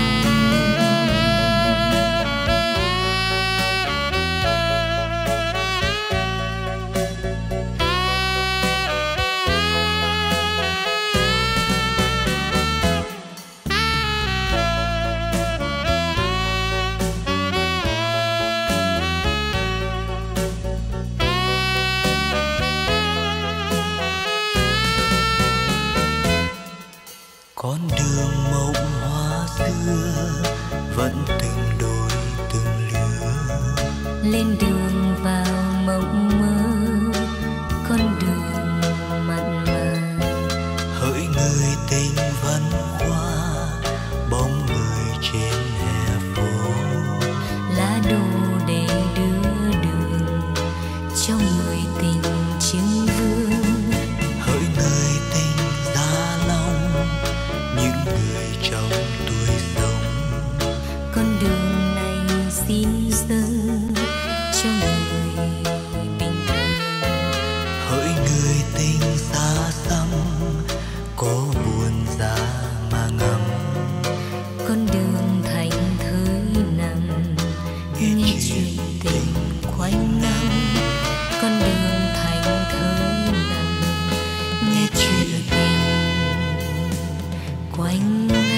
Con đường mộng hoa xưa vẫn từng đôi từng lứa. Lên đường vào mộng mơ, con đường mặn mà. Hỡi người tình văn khoa, bóng người trên hè phố. Lá đồ để đưa đường cho người tình chứng vương. Hỡi người tình Gia Long, những người trong tuổi sống. Con đường này xin dâng cho người bình thường. Hỡi người tình xa xăm, có buồn giá mà ngắm. Con đường thành thới nằm, nghe chuyện tình quanh năm. Con đường thành thới nằm, nghe chuyện tình quanh năm.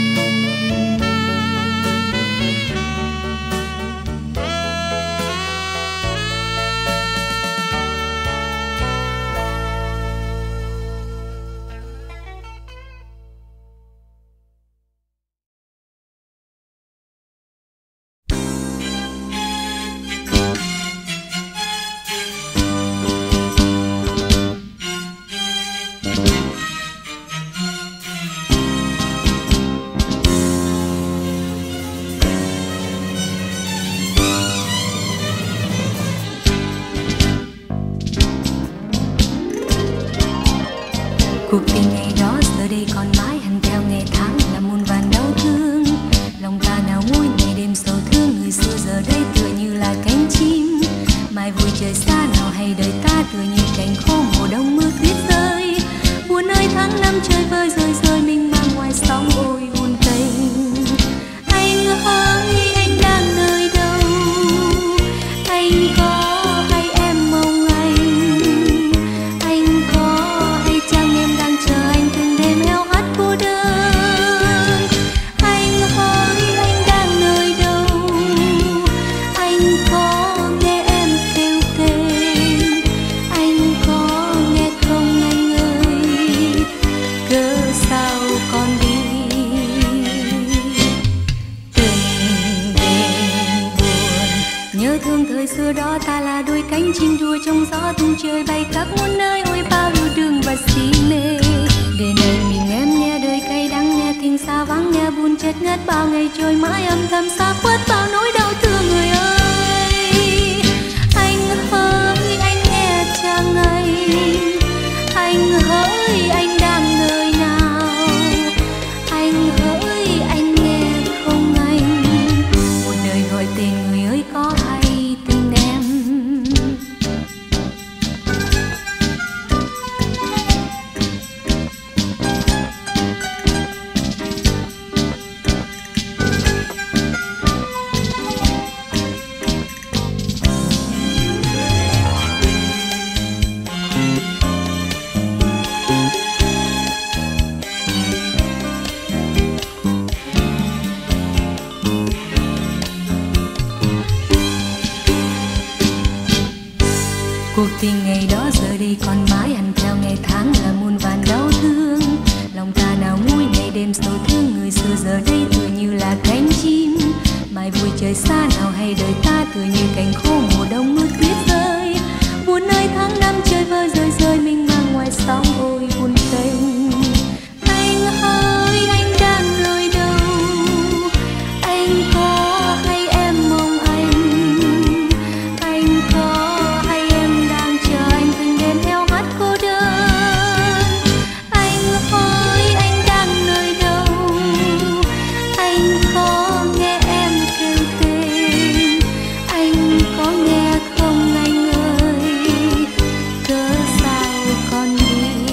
Cuộc tình ngày đó giờ đây còn mãi hằn theo ngày tháng là muôn vàn đau thương. Lòng ta nào nguôi ngày đêm sầu thương, người xưa giờ đây tựa như là cánh chim. Mai vui trời xa nào hay đời ta tựa như cành khô mùa đông mưa tuyết rơi. Buồn ơi tháng năm trời vơi rơi rơi mình mang ngoài sóng ôi buồn tình. Anh ơi anh đang nơi đâu, anh có hay em mong anh có hay chăng em đang chờ anh từng đêm heo hắt cô đơn. Anh ơi anh đang nơi đâu, anh có nghe em kêu tên, anh có trời bay khắp muôn nơi, ôi bao yêu thương và si mê. Để này mình em nghe đời cay đắng, nghe tiếng xa vắng, nghe buồn chết ngất, bao ngày trôi mãi âm thầm xa khuất bao nỗi đau thương người ơi. Anh hỡi anh nghe chăng anh hỡi anh đang nơi nào, anh hỡi anh nghe không anh, một đời gọi tên người ơi có hay tình em. Cuộc tình ngày đó giờ đây còn mãi ăn theo ngày tháng là muôn vàn đau thương. Lòng ta nào nguôi ngày đêm sầu thương, người xưa giờ đây tựa như là cánh chim. Mai vui trời xa nào hay đời ta tựa như cành khô mùa đông mưa tuyết rơi. Buồn nơi tháng năm chơi vơi rơi rơi mình mang ngoài sóng ôi buồn tênh. Anh ơi anh đang nơi đâu, anh có hay em mong anh có hay em đang chờ anh từng đêm theo hát cô đơn. Anh ơi anh đang nơi đâu, anh có nghe em kêu tên, anh có nghe không anh ơi, cớ sao con đi.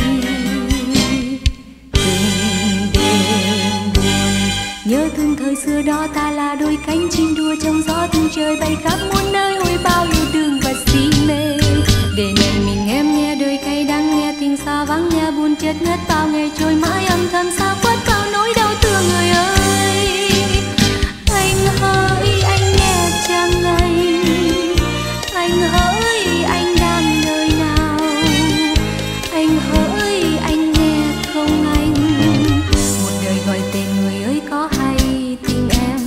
Tình đêm buồn nhớ thương thời xưa đó, ta là đôi cánh chim đua trong gió từng trời bay khắp muôn nơi, ôi bao yêu thương và si mê. Để này mình em nghe đời cay đắng, nghe tiếng xa vắng, nghe buồn chết ngất, bao ngày trôi mãi âm thầm xa khuất bao nỗi đau thương người ơi. Anh hỡi anh nghe chăng anh hỡi anh đang nơi nào, anh hỡi anh nghe không anh, một đời gọi tên người ơi có hay tình em.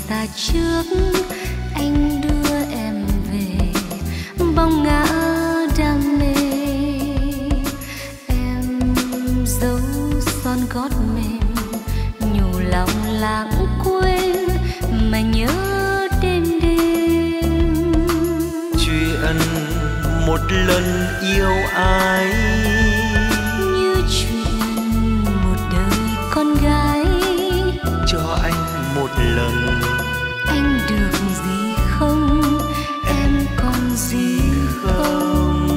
xa trước anh đưa em về bóng ngã đam mê. Em giấu son gót mềm nhủ lòng lãng quên mà nhớ đêm đêm. Chuyện một lần yêu ai như chuyện một đời con gái. Cho anh một lần Anh được gì không, em còn gì không?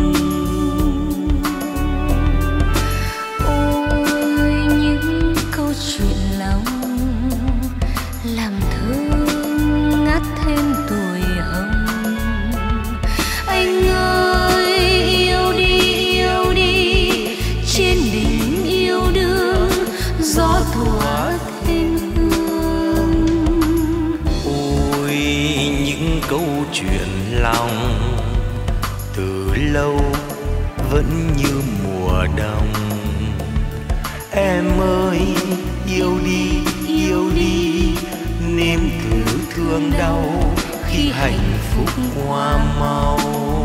Ôi những câu chuyện lòng làm thương ngắt thêm tuổi hồng. Anh ơi yêu đi trên đỉnh yêu đương gió thủa thêm hương. ôi những câu chuyện lòng từ lâu vẫn như mùa đông. Em ơi yêu đi nếm thử thương đau khi hạnh phúc qua mau.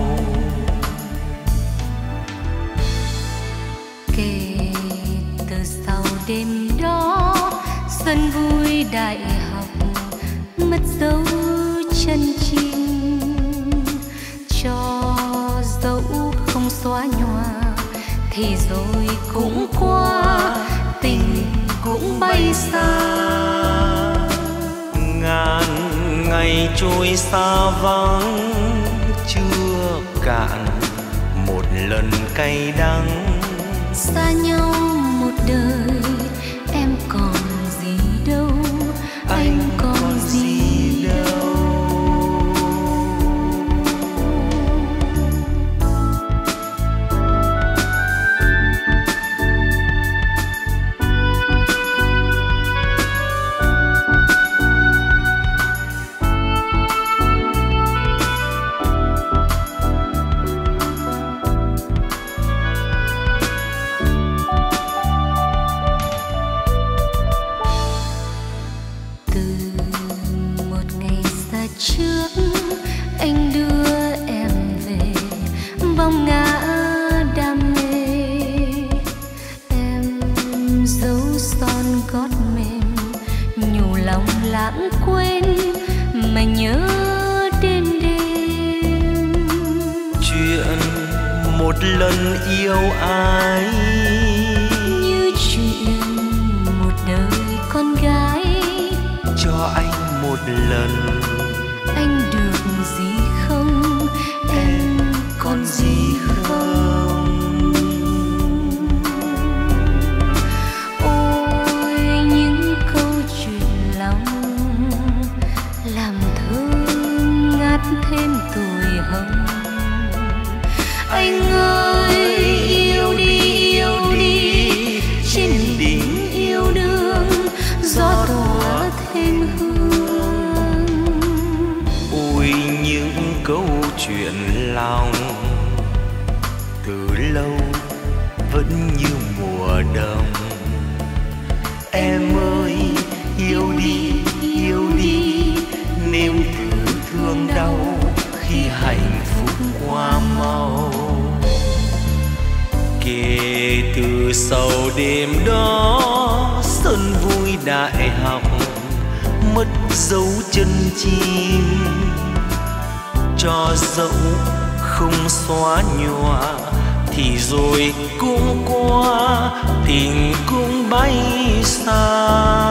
Kể từ sau đêm đó xuân vui đại học mất dấu chân chim. Cho dấu không xóa nhòa thì rồi cũng qua, tình cũng bay xa. Ngàn ngày trôi xa vắng chưa cạn một lần cay đắng. Xa nhau một đời em còn gì đâu, anh còn gì đâu. Anh đưa em về bóng ngã đam mê. Em giấu son gót mềm nhủ lòng lãng quên mà nhớ đêm đêm. Chuyện một lần yêu ai như chuyện một đời con gái. Cho anh một lần Anh được gì không, em còn gì không? Ôi những câu chuyện lòng làm thương ngắt thêm tuổi hồng. Anh ơi yêu đi trên đỉnh yêu đương gió thủa thêm hương. ôi những câu chuyện lòng từ lâu vẫn như mùa đông. Em ơi yêu đi nếm thử thương đau khi hạnh phúc qua mau. Kể từ sau đêm đó xuân vui đại học mất dấu chân chim. Cho dẫu không xóa nhòa thì rồi cũng qua, tình cũng bay xa.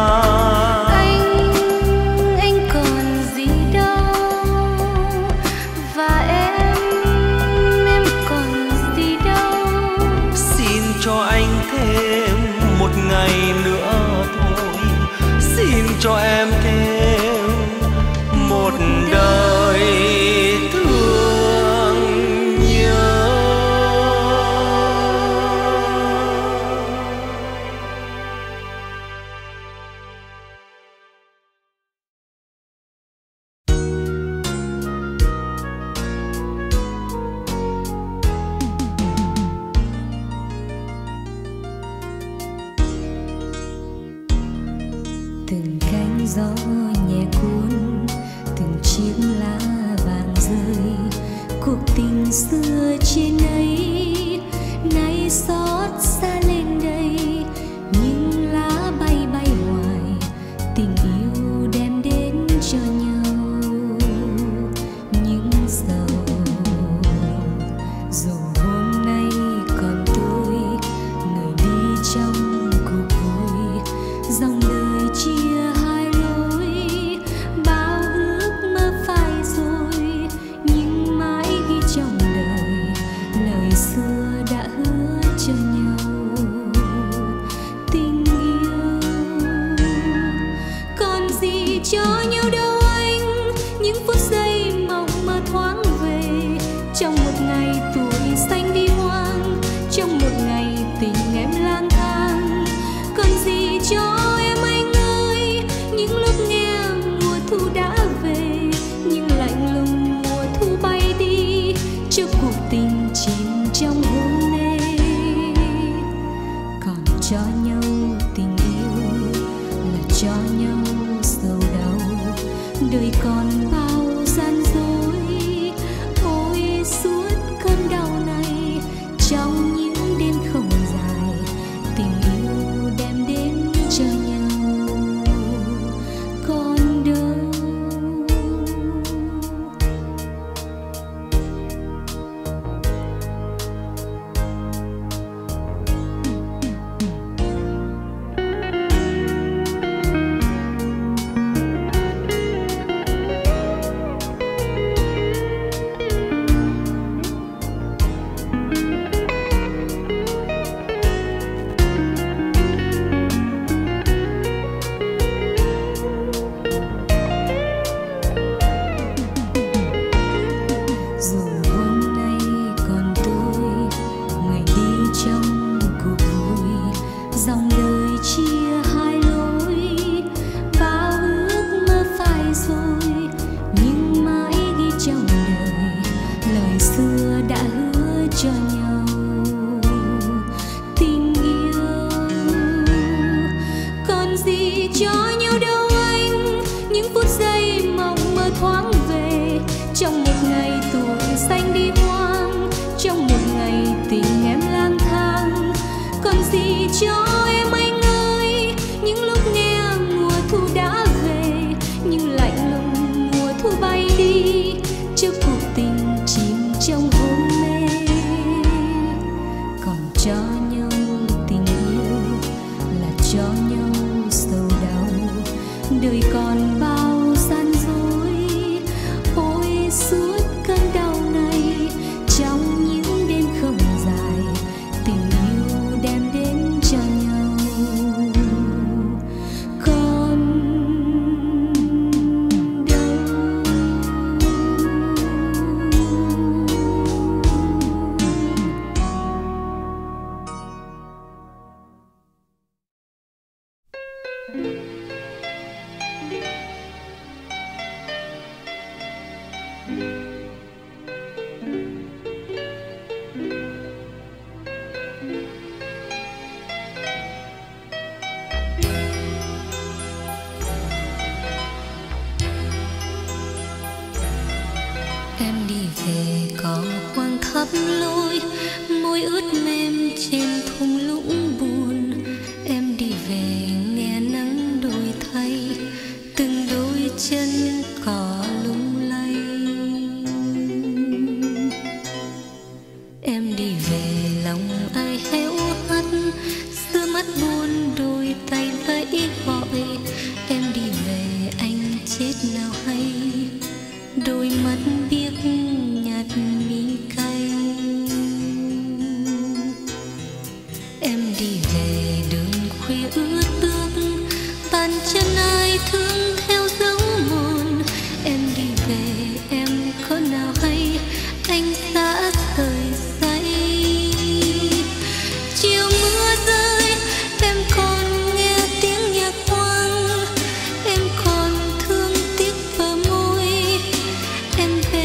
Anh còn gì đâu và em còn gì đâu. Xin cho anh thêm một ngày nữa thôi, xin cho em thêm một đời thương nhớ. Từng cánh gió nhẹ cuốn chiếc lá vàng rơi, cuộc tình xưa trên ấy nay xót xa lên đây. Những lá bay bay hoài, tình yêu đem đến cho nhau những sầu. Dù hôm nay còn tôi, người đi trong cuộc vui, dòng đời chia hai lối, bao ước mơ phai rồi, nhưng mãi ghi trong đời lời xưa đã hứa cho nhau tình yêu. Còn gì cho nhau đâu anh, những phút giây mộng mơ thoáng về, trong một ngày tuổi xanh đi hoang, trong một ngày tình em lang thang. Còn gì cho em anh ơi, những lúc nghe mùa thu đã về, nhưng lạnh lùng mùa thu bay đi, cho cuộc tình chìm trong hôn mê. Còn cho nhau tình yêu là cho nhau sầu đau, đời còn bao gian dối. Ôi suốt cơn đau này, trong những đêm không dài, tình yêu đem đến cho nhau còn đâu. Dù hôm nay còn tôi, người đi trong cuộc vui, dòng đời chia hai lối, bao ước mơ phai rồi, nhưng mãi ghi trong đời lời xưa đã hứa cho nhau tình yêu. Còn gì cho nhau đâu anh, những phút giây mộng mơ thoáng về, trong một ngày tuổi xanh đi hoang, trong một ngày tình em lang thang. Còn gì cho em anh ơi, những lúc nghe mùa thu đã về, nhưng lạnh lùng mùa thu bay đi, cho cuộc tình chìm trong hôn mê. Còn cho nhau tình yêu là cho nhau sầu đau, đời còn bao gian dối. Ôi suốt cơn đau này, trong những đêm không dài, tình yêu đem đến cho nhau còn đâu. Em đi về có hoang thấp lối, môi ướt mềm trên thung lũng buồn. Em đi về nghe nắng đổi thay, từng đôi chân cỏ lung lay. Em đi về lòng ai héo hắt, xưa mắt buồn đôi tay vẫy gọi. Em đi về anh chết nào hay, đôi mắt biếc nhạt mi cay. Em đi về đường khuya ướt bước, bàn chân ai thương theo dấu mòn. Em đi về em có nào hay, anh đã rời say. Chiều mưa rơi em còn nghe tiếng nhạc hoang, em còn thương tiếc bờ môi. Em về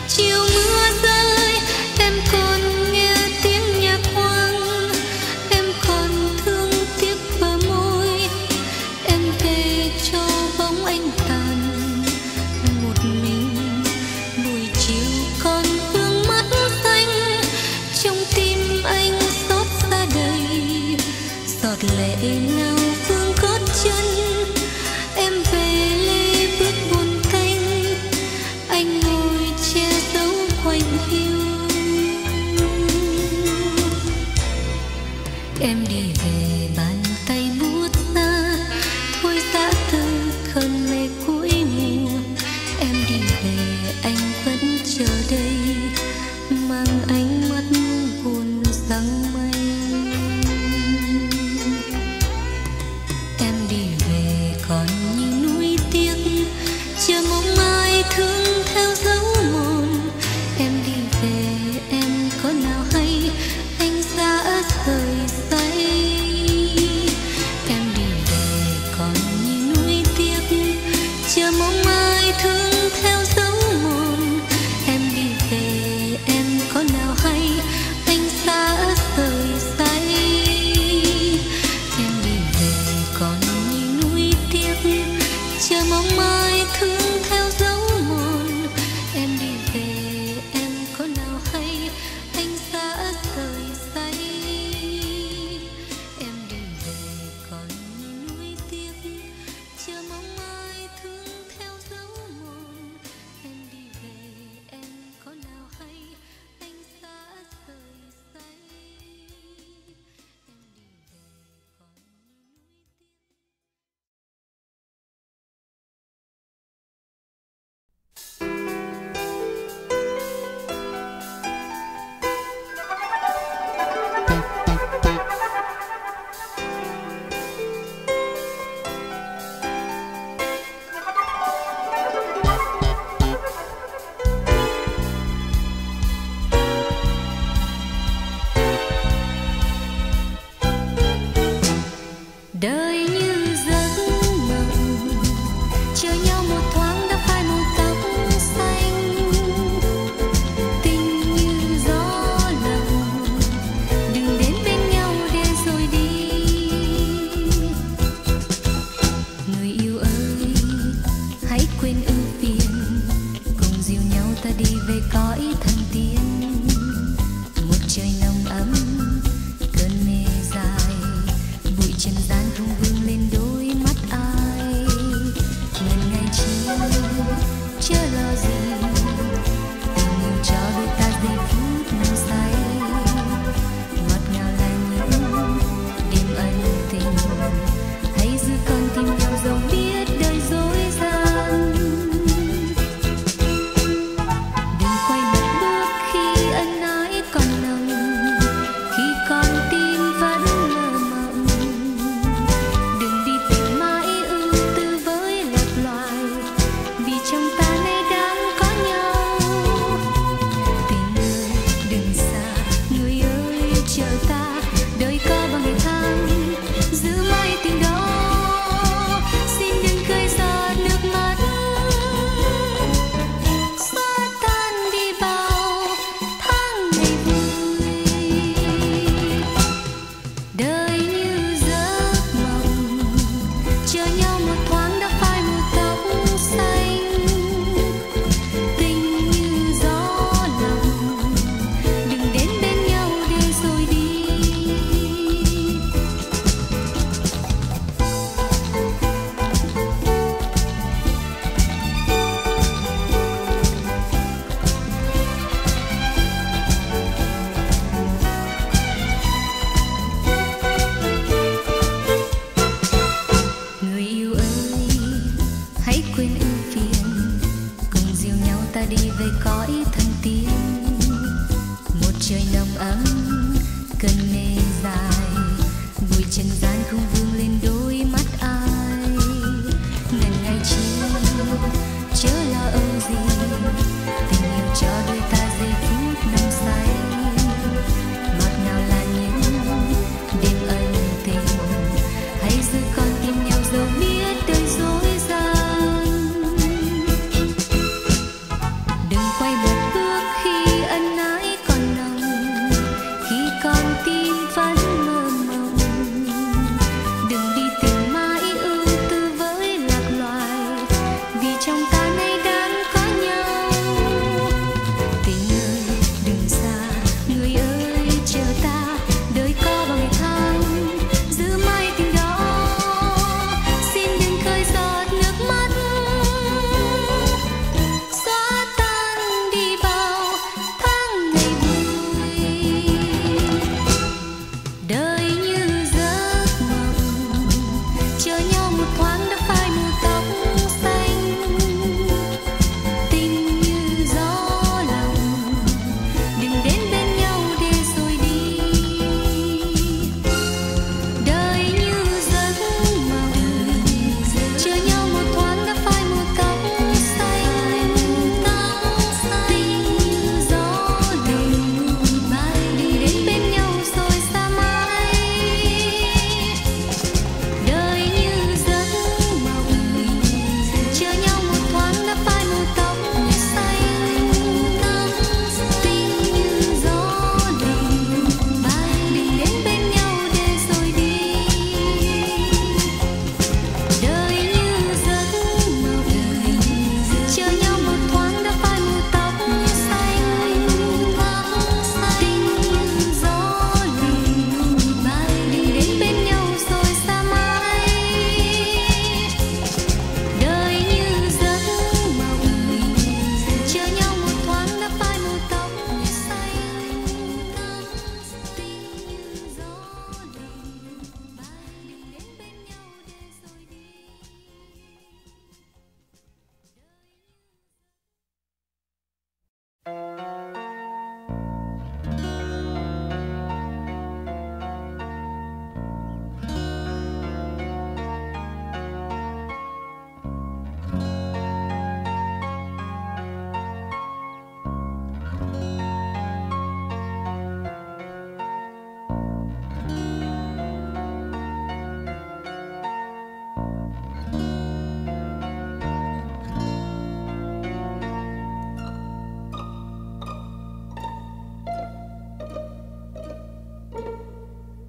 chiều mưa rơi em còn nghe tiếng nhạc hoang, em còn thương tiếc bờ môi, em về cho bóng anh tàn một mình. Buổi chiều còn vương mắt xanh, trong tim anh xót xa đầy, giọt lệ nào vương gót chân. Em về lê bước buồn tênh, anh ngồi che dấu hoành hiu. Em đi về bàn tay buốt xa, thôi dã từ cơn mê cuối mùa. Em đi về anh vẫn chờ đây, mang ánh mắt buồn giăng mây. Em đi về còn như nuối tiếc, chờ mong ai thương theo dấu mòn. Em đi về em có nào hay anh đã rời say. Em đi về còn như nuối tiếc, chờ mong ai thương theo dấu mòn. Em đi về em có nào hay anh đã rời say. Em đi về còn như nuối tiếc, chờ mong ai thương theo dấu mòn. Em đi về em có nào hay anh đã rời say. Em đi về còn như nuối tiếc, chờ mong ai thương theo dấu mòn. Em đi về em có nào hay anh đã rời say. Em đi về còn như nuối tiếc. Đời như giấc mộng, chờ nhau một thoáng đã phai màu tóc xanh. Tình như gió lộng, đừng đến bên nhau để rồi đi. Người yêu ơi, hãy quên ưu phiền, cùng dìu nhau ta đi về cõi thần tiên. Một trời nồng ấm, cơn mê dài, bụi trần gian không vương lên đôi mắt ai. Ngần ngày chi chớ lo gì, tình yêu cho đôi ta giây phút nồng say. Ngọt ngào là những đêm ân tình, hãy giữ con tim nhau dẫu biết đời dối gian. Đừng quay mặt bước khi ân ái còn nồng, khi con tim vẫn mơ mộng. Đừng đi tìm mãi ưu tư với lạc loài, vì trong ta nay đang có nhau. Tình ơi đừng xa, người ơi chờ ta, đời có bao ngày tháng, giữ mãi tình đó. Xin đừng khơi giọt nước mắt, xóa tan đi bao tháng ngày vui. Đời như giấc mộng, chờ nhau một thoáng đã phai màu tóc xanh. Tình như gió lộng, đừng đến bên nhau để rồi đi. Người yêu ơi, hãy quên ưu phiền, cùng dìu nhau ta đi về cõi thần tiên. Một trời nồng ấm, cơn mê dài, bụi trần gian không vương lên đôi mắt ai. Ngần ngày chi chớ lo âu gì, tình yêu cho đôi ta giây phút nồng say. Ngọt ngào là những đêm ân tình, hãy giữ con tim nhau dẫu biết đời dối gian. Đừng quay một bước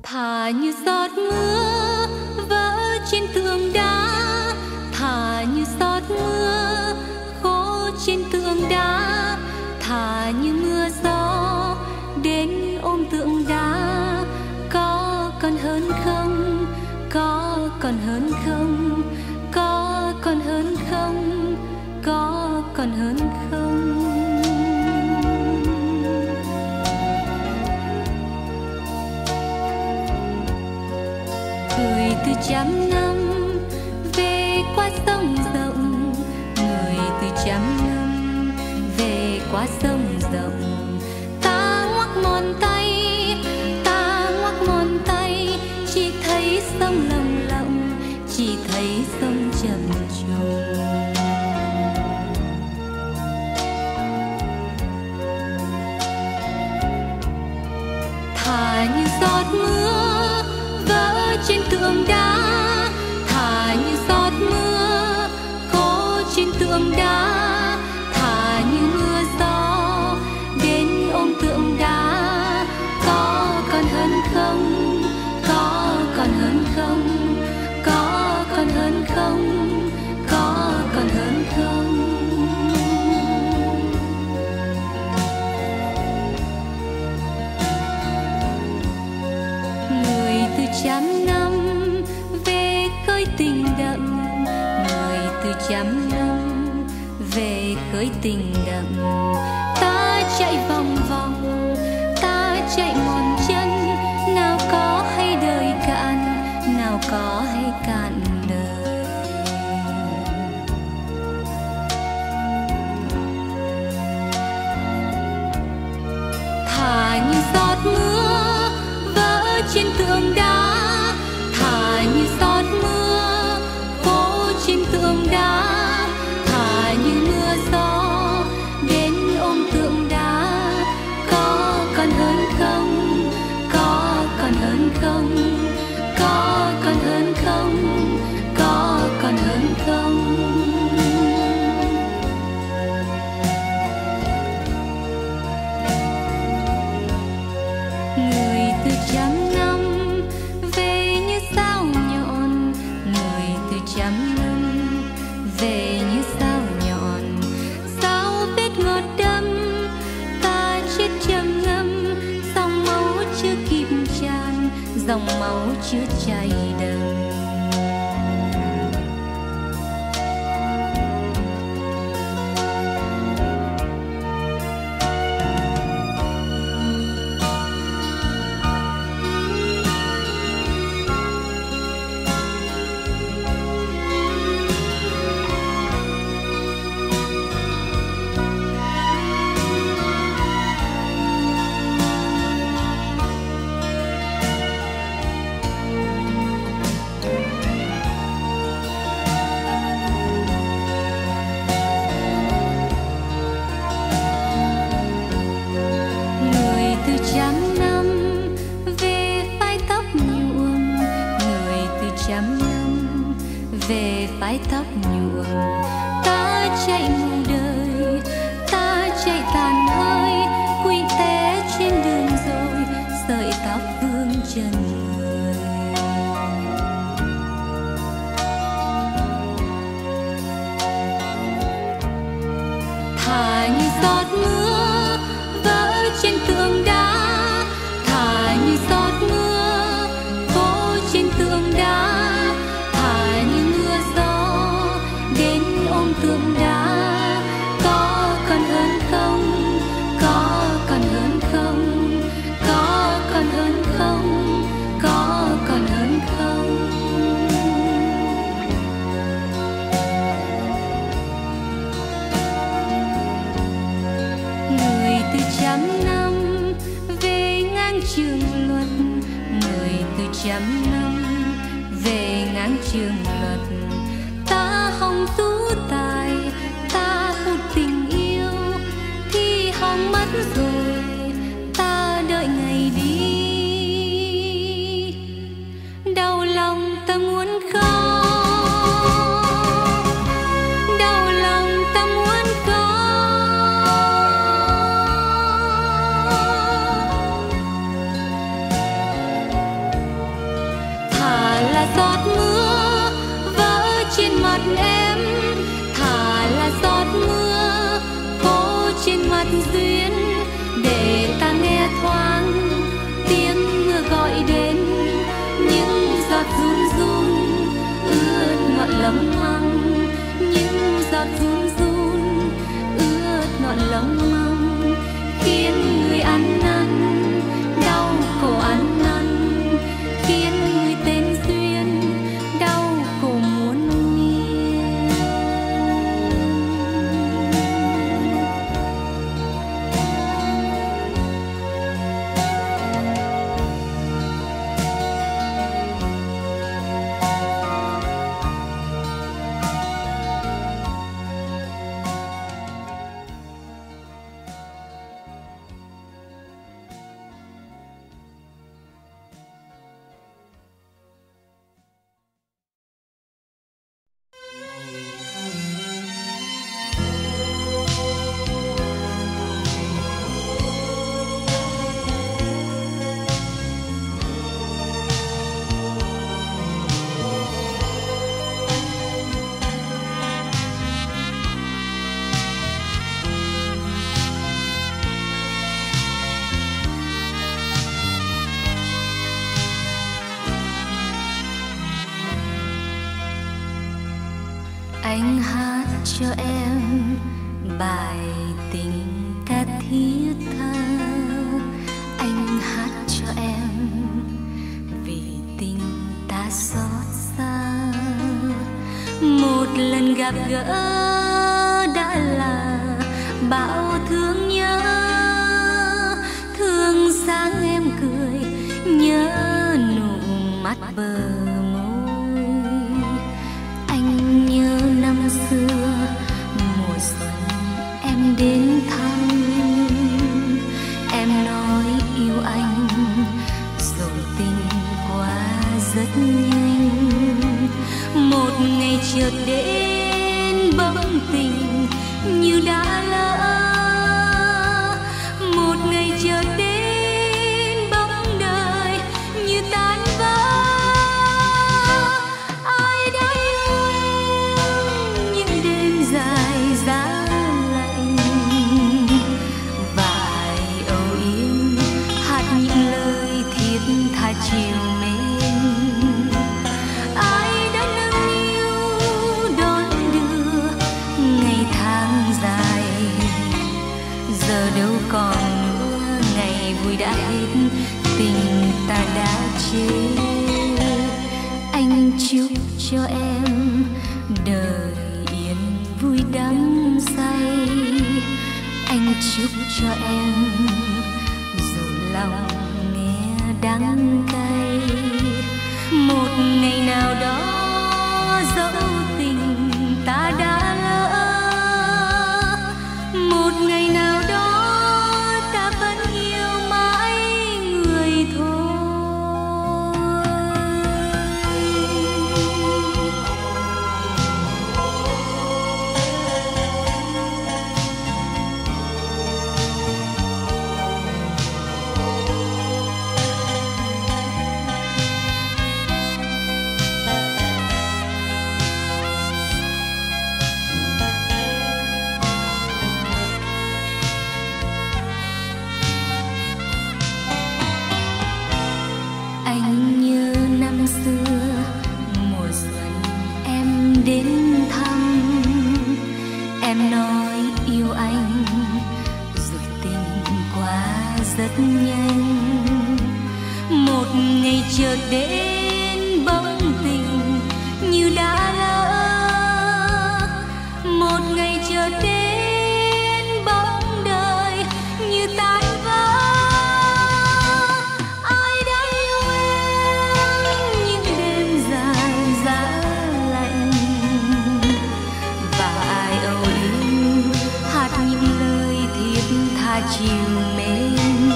thả như giọt mưa vỡ trên tường đá, thả như giọt mưa khô trên tường đá, thả như mưa gió đến ôm tượng đá. Có còn hơn không, có còn hơn không, có còn hơn không, có còn hơn không. Người từ trăm năm về qua sông rộng, người từ trăm năm về qua sông rộng. Ta ngoắc ngón tay, ta ngoắc ngón tay, chỉ thấy sông lồng lộng, chỉ thấy sông chậm chùng. Thả như giọt mưa vỡ trên tường đá, thả như giọt mưa khô trên tường đá, thả như mưa gió đến ôm tượng đá. Có còn hơn không, có còn hơn không, có còn hơn không, có còn hơn không. Người từ trăm năm về khơi tình đậm, người từ trăm năm về khơi tình đậm. Ta chạy vòng vòng, ta chạy mòn chân, nào có hay đời cạn, nào có hay cạn đời. Thả như giọt mưa vỡ trên tường đá, thả như giọt mưa khô trên tường đá, thả như mưa gió đến ôm tượng đá. Có còn hơn không, có còn hơn không, có còn hơn không, có còn hơn không. Người từ trăm năm về như sao nhọn, người từ trăm năm về như sao nhọn. Sao vết ngọt đâm ta chết trầm ngâm, dòng máu chưa kịp tràn, dòng máu chưa chảy đầm. Người từ trăm năm về phái tóc nhuộm, người từ trăm năm về phái tóc nhuộm. Ta chạy mù đời, ta chạy tàn hơi, quỵ té trên đường rồi, sợi tóc vương trần người. Thả như giọt mưa vỡ trên tường đá, thả như giọt mưa khô trên tường đá, thả như mưa gió đến ôm tượng đá. Có còn hơn không, có còn hơn không, có còn hơn không, có còn hơn không. Người từ trăm năm về ngang trường luật, người từ trăm năm về ngang trường luật. Ta hòng tú tài, ta hút tình yêu, thì hòng mất rồi, ta đợi ngày đi. Đau lòng ta muốn khóc, đau lòng ta muốn khóc. nhọn lông mông khiến người ăn năn, đau khổ ăn năn khiến người tên duyên đau khổ muôn niên. Anh hát cho em bài tình ca thiết tha, anh hát cho em vì tình ta xót xa. Một lần gặp gỡ đã là bao thương nhớ, thương sáng em cười nhớ nụ mắt bờ môi. Anh nhớ năm xưa mùa xuân em đến thăm, em nói yêu anh rồi tình qua rất nhanh. Một ngày chợt đến bỗng tình như đã lỡ, một ngày chợt đến bỗng đời như tan vỡ. Ai đã yêu em những đêm dài giá lạnh, vài âu yếm hát những lời thiết tha chiều mến. Ai đã nâng niu đón đưa ngày tháng dài, giờ đâu còn nữa ngày vui đã hết, tình ta đã chết. Anh chúc cho em đời yên vui đắm say, anh chúc cho em dù lòng nghe đắng cay. Một ngày nào đó dẫu tình ta đã lỡ, một ngày nào đó ta vẫn yêu mãi người thôi. Anh nhớ năm xưa mùa xuân em đến thăm, em nói yêu anh rồi tình qua rất nhanh. Một ngày chợt đến bỗng tình như đã lỡ, một ngày chợt đến bỗng đời như tan vỡ. Ai đã yêu em những đêm dài giá lạnh, và ai âu yếm hát những lời thiết tha chiều mến.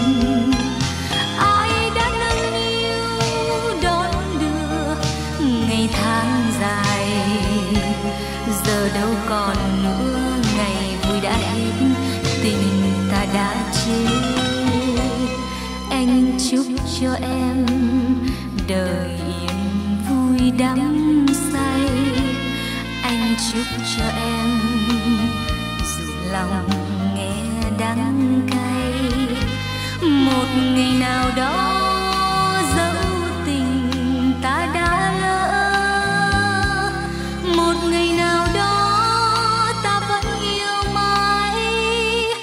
Ai đã nâng niu đón đưa ngày tháng dài, giờ đâu còn nữa ngày vui đã hết, tình ta đã chết. Anh chúc cho em đời yên vui đắm say, anh chúc cho em dù lòng nghe đắng cay. Một ngày nào đó dẫu tình ta đã lỡ, một ngày nào đó ta vẫn yêu mãi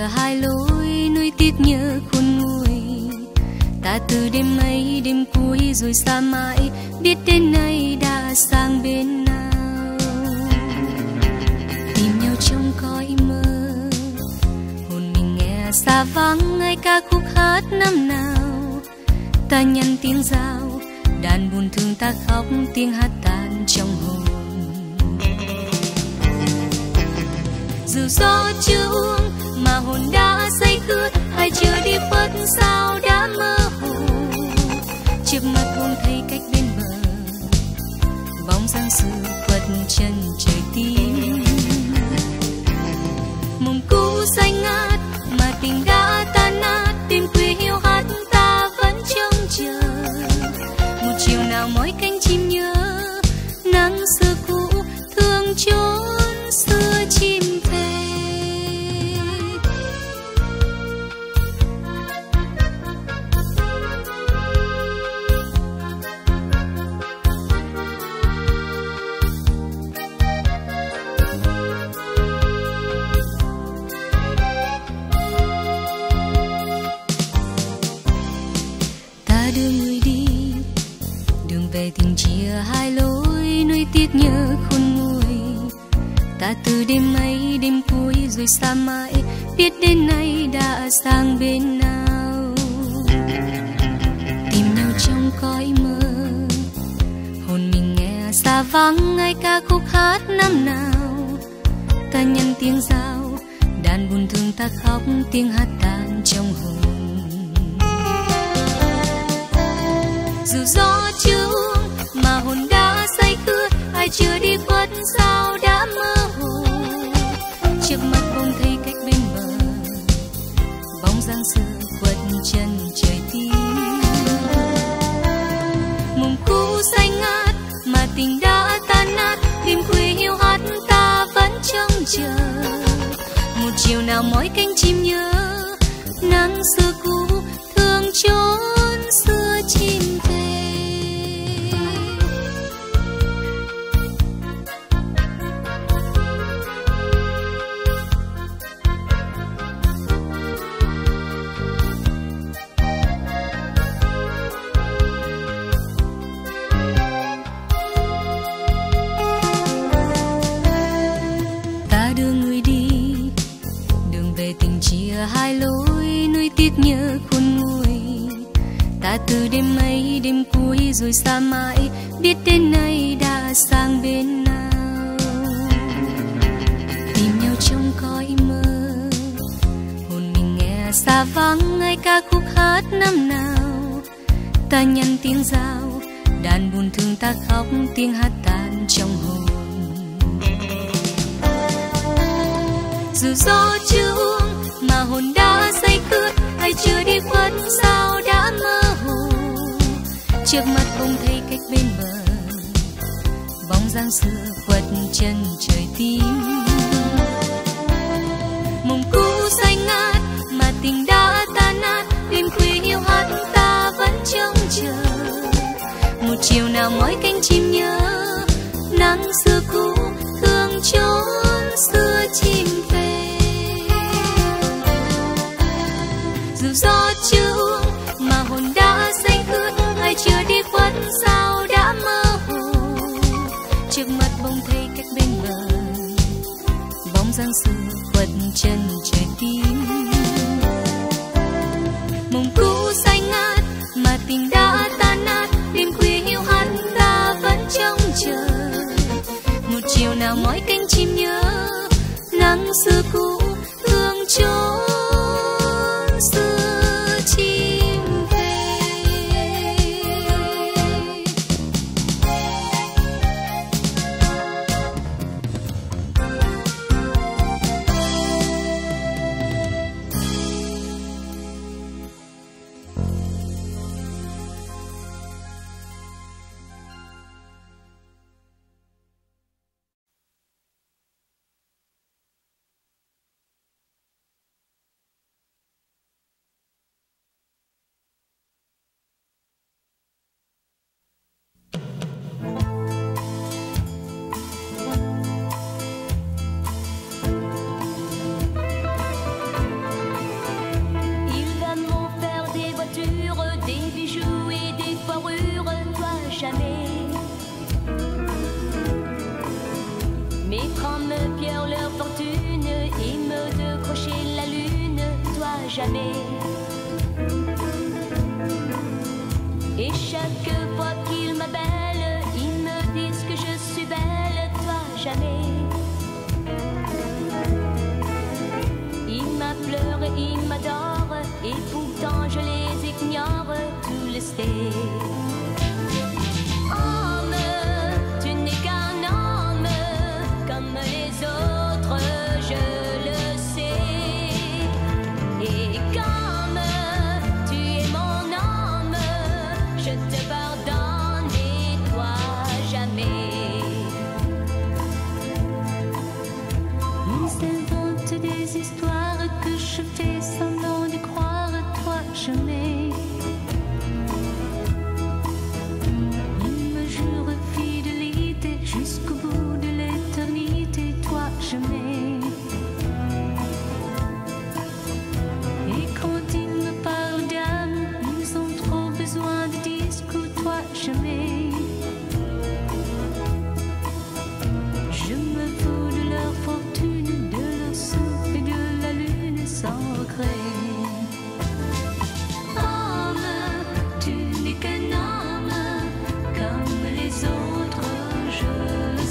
chia hai lối, nuối tiếc nhớ khôn nguôi. Ta từ đêm ấy đêm cuối rồi xa mãi, biết đến nay đã sang bên nào. Tìm nhau trong cõi mơ, hồn mình nghe xa vắng ai ca khúc hát năm nào. Ta nhăn tiếng giao, đàn buồn thương ta khóc, tiếng hát tan trong hồn. Dù gió chưa uống mà hồn đã say khướt, ai chưa đi khuất sao đã mơ hồ. Trước mắt không thấy cách bên bờ, bóng dáng xưa khuất chân trời tim. Mộng cũ xanh ngát mà tình đã tan nát, đêm khuya hiu hắt ta vẫn trông chờ. Một chiều nào mỗi cánh chim nhớ nắng xưa cũ, thương chốn xưa chim về. Ta đưa người đi, đường về tình chia hai lối, nuối tiếc nhớ khôn nguôi. Ta từ đêm ấy đêm cuối rồi xa mãi, biết đến nay đã sang bên nào. Tìm nhau trong cõi mơ, hồn mình nghe xa vắng ai ca khúc hát năm nào. Ta nhăn tiếng giao, đàn buồn thương ta khóc, tiếng hát tan trong hồn. Dù gió chưa uống mà hồn đã say khướt, ai chưa đi khuất sao đã mơ hồ. Trước mắt không thấy cách bên bờ, bóng dáng xưa khuất chân trời tim. Mộng cũ xanh ngát mà tình đã tan nát, đêm khuya hiu hắt ta vẫn trông chờ. Một chiều nào mỗi cánh chim nhớ nắng xưa cũ, thương chốn xưa chim về. Ta đưa người đi, đường về tình chia hai lối, nuối tiếc nhớ khôn nguôi. Ta từ đêm ấy đêm cuối rồi xa mãi, biết đến nay đã sang bên nào. Tìm nhau trong cõi mơ, hồn mình nghe xa vắng ai ca khúc hát năm nào. Ta nhăn tiếng giao, đàn buồn thương ta khóc, tiếng hát tan trong hồn. Dù gió chưa uống mà hồn đã say khướt, ai chưa đi khuất sao đã mơ hồ. Trước mắt không thấy cách bên bờ, bóng dáng xưa khuất chân trời tim. Mộng cũ xanh ngát mà tình đã tan nát, đêm khuya hiu hắt ta vẫn trông chờ. Một chiều nào mỗi cánh chim nhớ nắng xưa cũ, thương chốn xưa chim về. Dù gió chưa uống mà hồn đã say khướt, ai chưa đi khuất sao đã mơ hồ. Trước mắt bỗng thấy cách bên bờ, bóng dáng xưa khuất chân trời tim. Mộng cũ xanh ngát mà tình đã tan nát, đêm khuya hiu hắt ta vẫn trông chờ. Một chiều nào mỗi cánh chim nhớ nắng xưa cũ, thương chốn xưa chim về. jamais. Et chaque fois qu'ils m'appellent, ils me disent que je suis belle, toi jamais. Ils m'appellent, ils m'adorent, et pourtant je les ignore, tout le stay. Homme, tu n'es qu'un homme, comme les autres, je le sais. Et comme tu es mon homme, je te pardonne et toi jamais. Ils inventent des histoires que je fais semblant de croire, toi jamais. Ils me jurent fidélité jusqu'au bout de l'éternité, toi jamais. Et quand ils me parlent d'amour, ils ont trop besoin de discours, toi jamais. Je me fous de leur fortune, de leur soupe et de la lune sans regret. Homme, tu n'es qu'un homme, comme les autres, je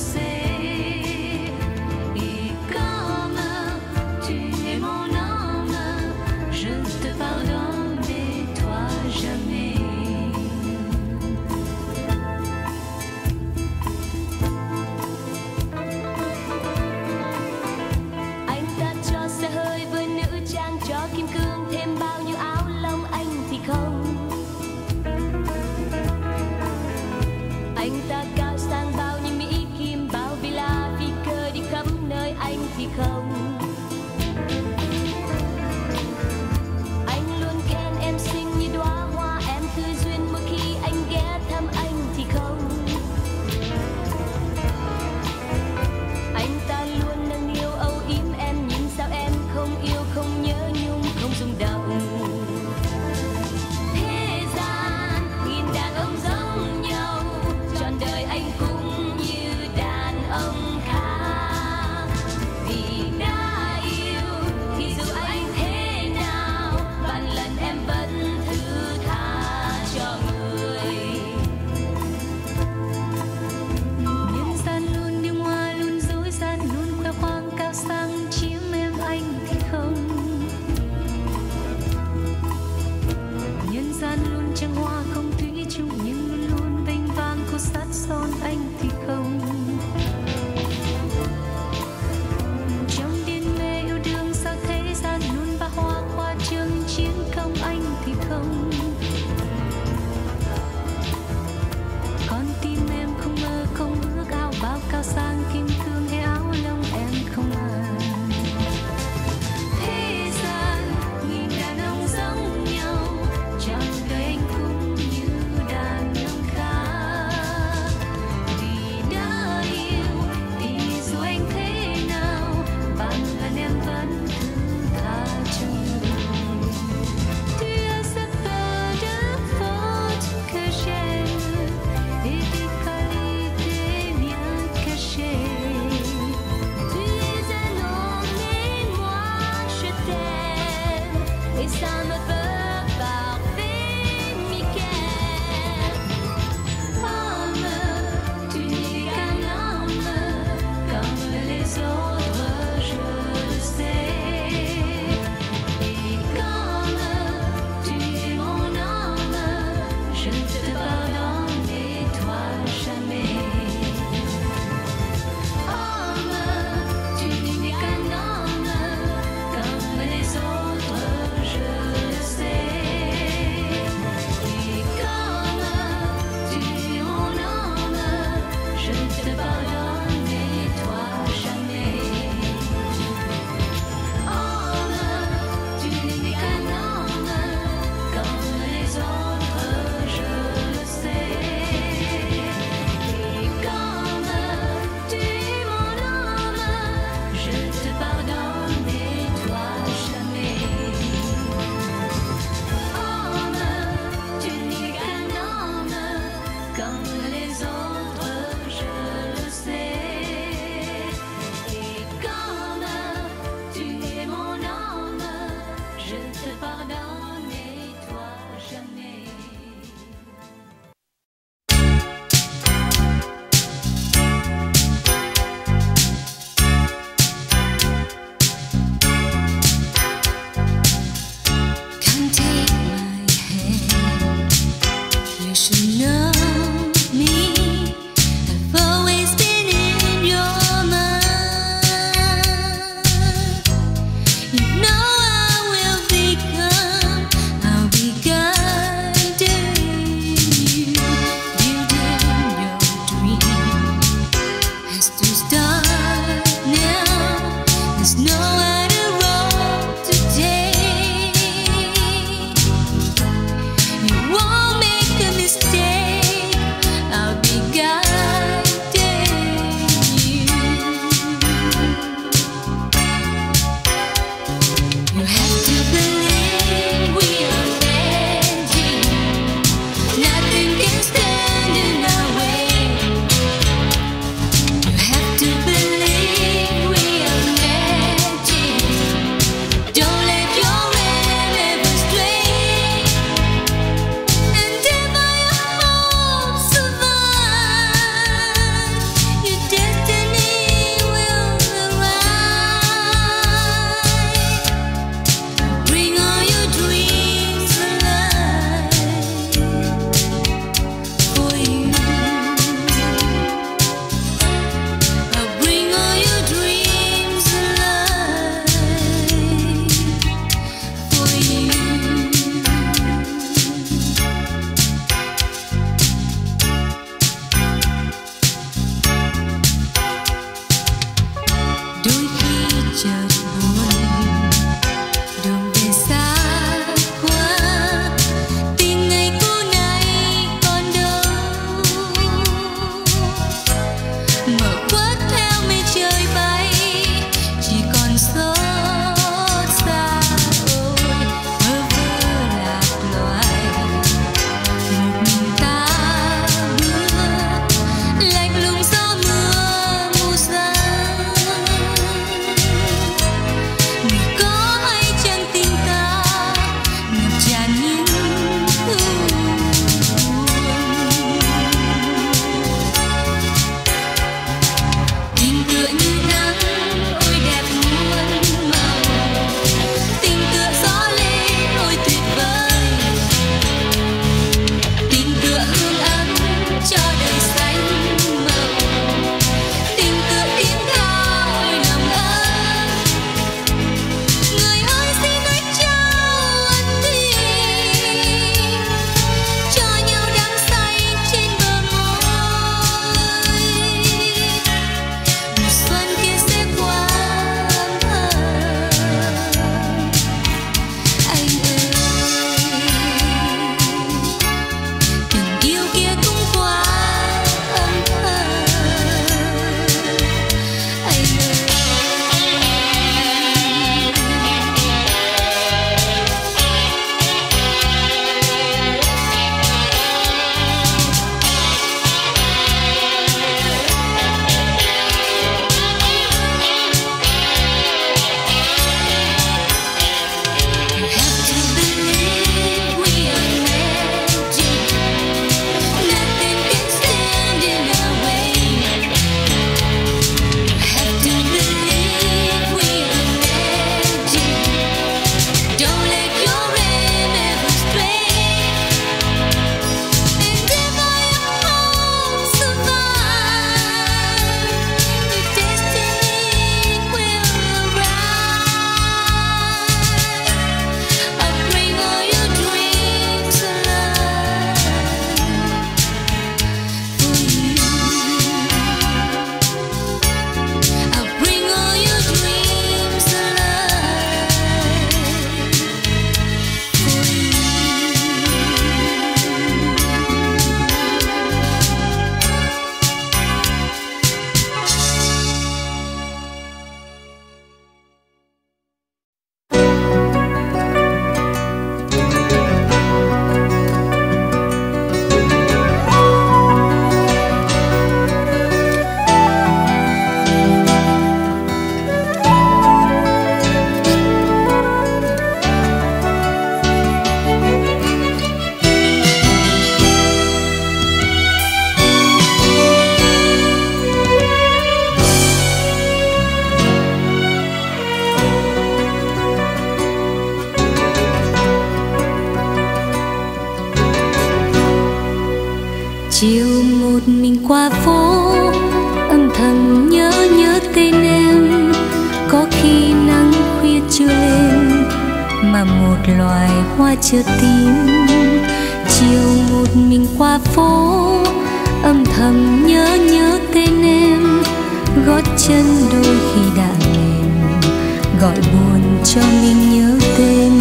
mà một loài hoa chưa tím. Chiều một mình qua phố âm thầm nhớ tên em, gót chân đôi khi đã mềm gọi buồn cho mình nhớ tên.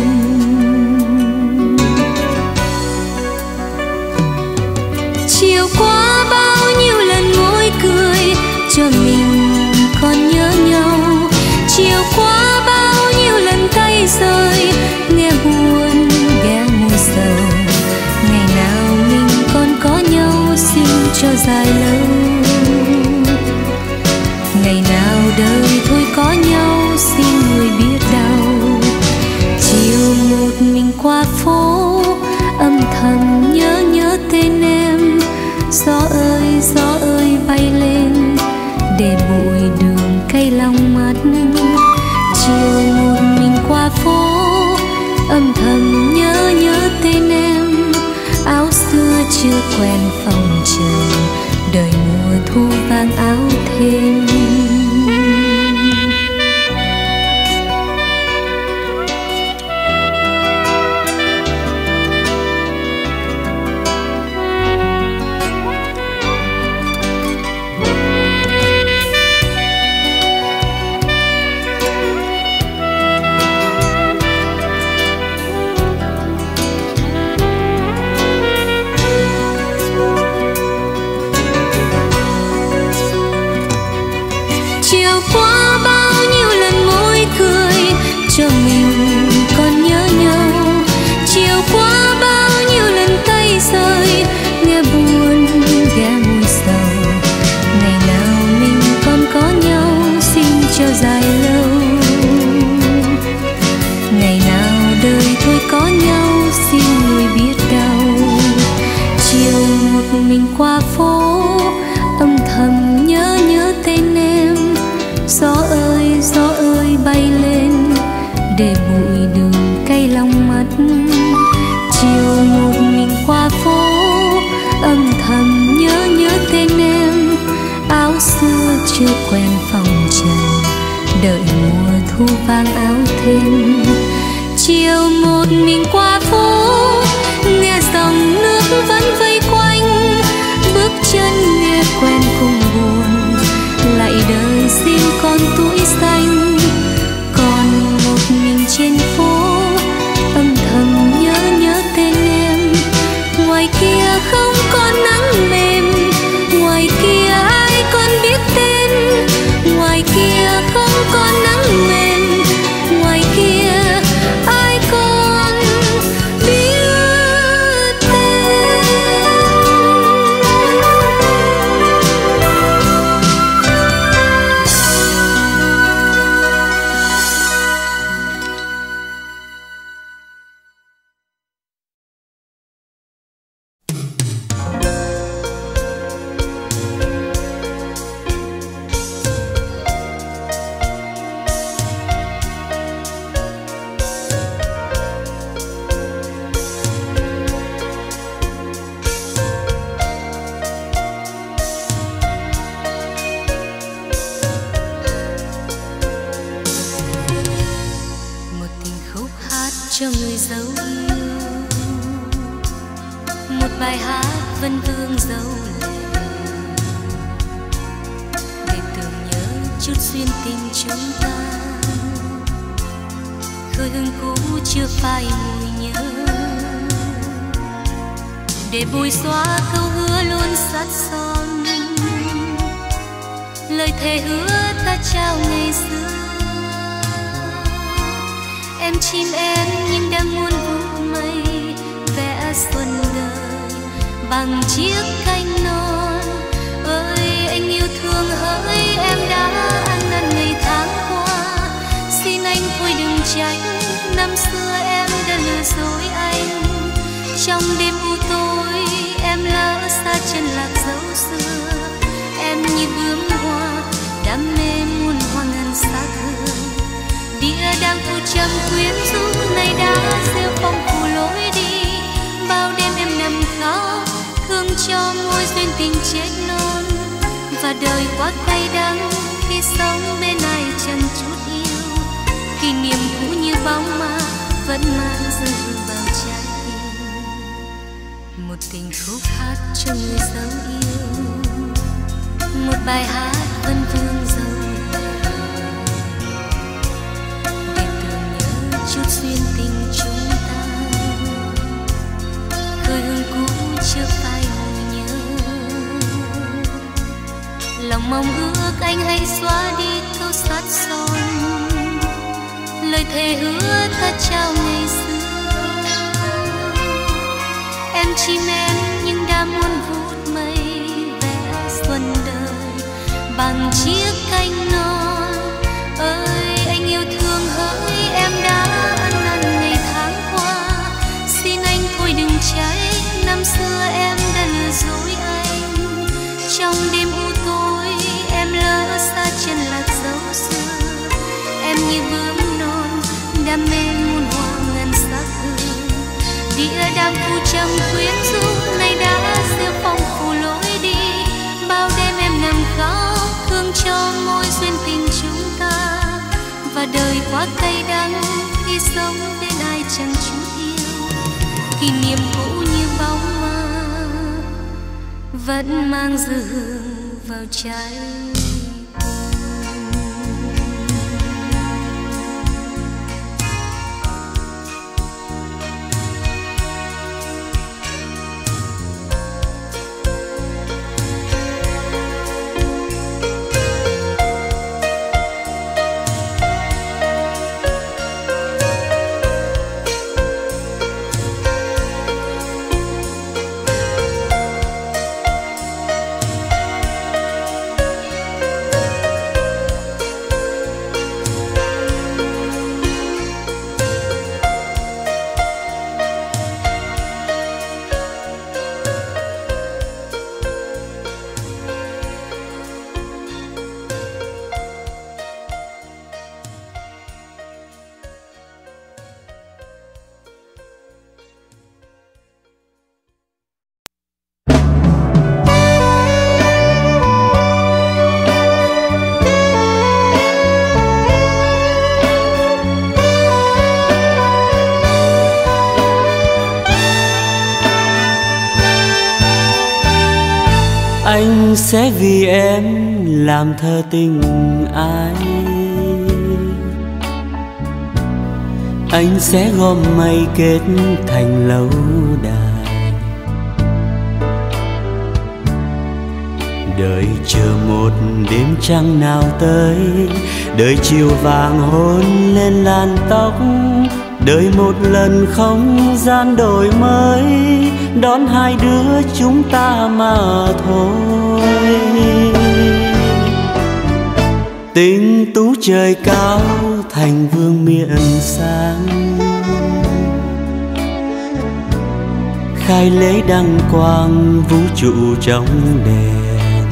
Chiều qua bao nhiêu lần môi cười cho mình còn nhớ nhau. Chiều qua bao nhiêu lần tay rơi nghe buồn ghé môi sầu. Ngày nào mình còn có nhau xin cho dài lâu. Ngày nào đời thôi có nhau xin người biết đau. Chiều một mình qua phố âm thầm nhớ tên em. Gió ơi bay lên để bụi đường cay lòng mắt. Chiều một mình qua phố âm thầm nhớ tên em. Áo xưa chưa quen phòng trần, đời mùa thu vàng áo thêm. Cho mình còn nhớ nhau. Chiều qua bao nhiêu lần tay rơi nghe buồn ghé môi sầu. Ngày nào mình còn có nhau xin cho dài lâu. Ngày nào đời thôi có nhau xin người biết đau. Chiều một mình qua phố âm thầm nhớ tên em. Gió ơi bay lên để bụi đường cay lòng mắt. Chiều một mình qua phố âm thầm nhớ tên em. Áo xưa chưa quen phòng trần, đợi mùa thu vàng áo thêm. Chiều một mình qua phố nghe dòng nước vẫn vây quanh. Bước chân nghe quen cùng buồn, lại đời xin con tuổi xanh. Còn một mình trên phố âm thầm nhớ tên em. Ngoài kia không có nắng mềm, ngoài kia ai còn biết tên. Ngoài kia không có nắng mềm, ngoài kia ai còn biết tên. Cho người dấu yêu một bài hát vẫn vương dấu lệ để tưởng nhớ chút duyên tình chúng ta. Khơi hương cũ chưa phai mùi nhớ để bôi xóa câu hứa luôn sát son. Lời thề hứa ta trao ngày xưa. Em chim én nhưng đang muôn vút mây vẽ xuân đời bằng chiếc cánh non. Ơi anh yêu thương hỡi em đã ăn năn ngày tháng qua. Xin anh thôi đừng trách năm xưa em đã lừa dối anh. Trong đêm u tối em lỡ xa chân lạc dấu xưa. Em như bướm hoa đam mê muôn hoa ngàn xa thương. Địa đang thu trầm quyến rũ này đã rêu phong phủ lối đi. Bao đêm em nằm khóc thương cho môi duyên tình chết non. Và đời quá cay đắng khi sống bên ai chẳng chút yêu. Kỷ niệm cũ như bóng ma vẫn mang dư vào trái tim. Một tình khúc hát cho người dấu yêu, một bài hát vẫn vương dấu để tưởng nhớ chút duyên tình chúng ta. Khơi hương cũ chưa phai mùi nhớ, lòng mong ước anh hãy xóa đi câu sát son, lời thề hứa ta trao ngày xưa. Em chim én nhưng đã muốn vút mây vẽ xuân đời bằng chiếc cánh non. Ơi anh yêu thương hỡi em đã ăn năn ngày tháng qua, xin anh thôi đừng trách năm xưa em đã lừa dối anh. Trong đêm u tối em lỡ xa chân lạc dấu xưa, em như bướm non đam mê muôn hoa ngàn sắc hương. Địa đàng phù trầm quyến rũ nay đã gieo phong phủ lối đi, bao đêm em nằm khóc thương cho mối duyên tình chúng ta. Và đời quá cay đắng khi sống bên ai chẳng chút yêu, kỷ niệm cũ như bóng mơ vẫn mang dư hương vào trái. Anh sẽ vì em làm thơ tình ai, anh sẽ gom mây kết thành lâu đài, đợi chờ một đêm trăng nào tới, đợi chiều vàng hôn lên làn tóc, đợi một lần không gian đổi mới, đón hai đứa chúng ta mà thôi. Tình tú trời cao thành vương miện sáng, khai lễ đăng quang vũ trụ trong đèn.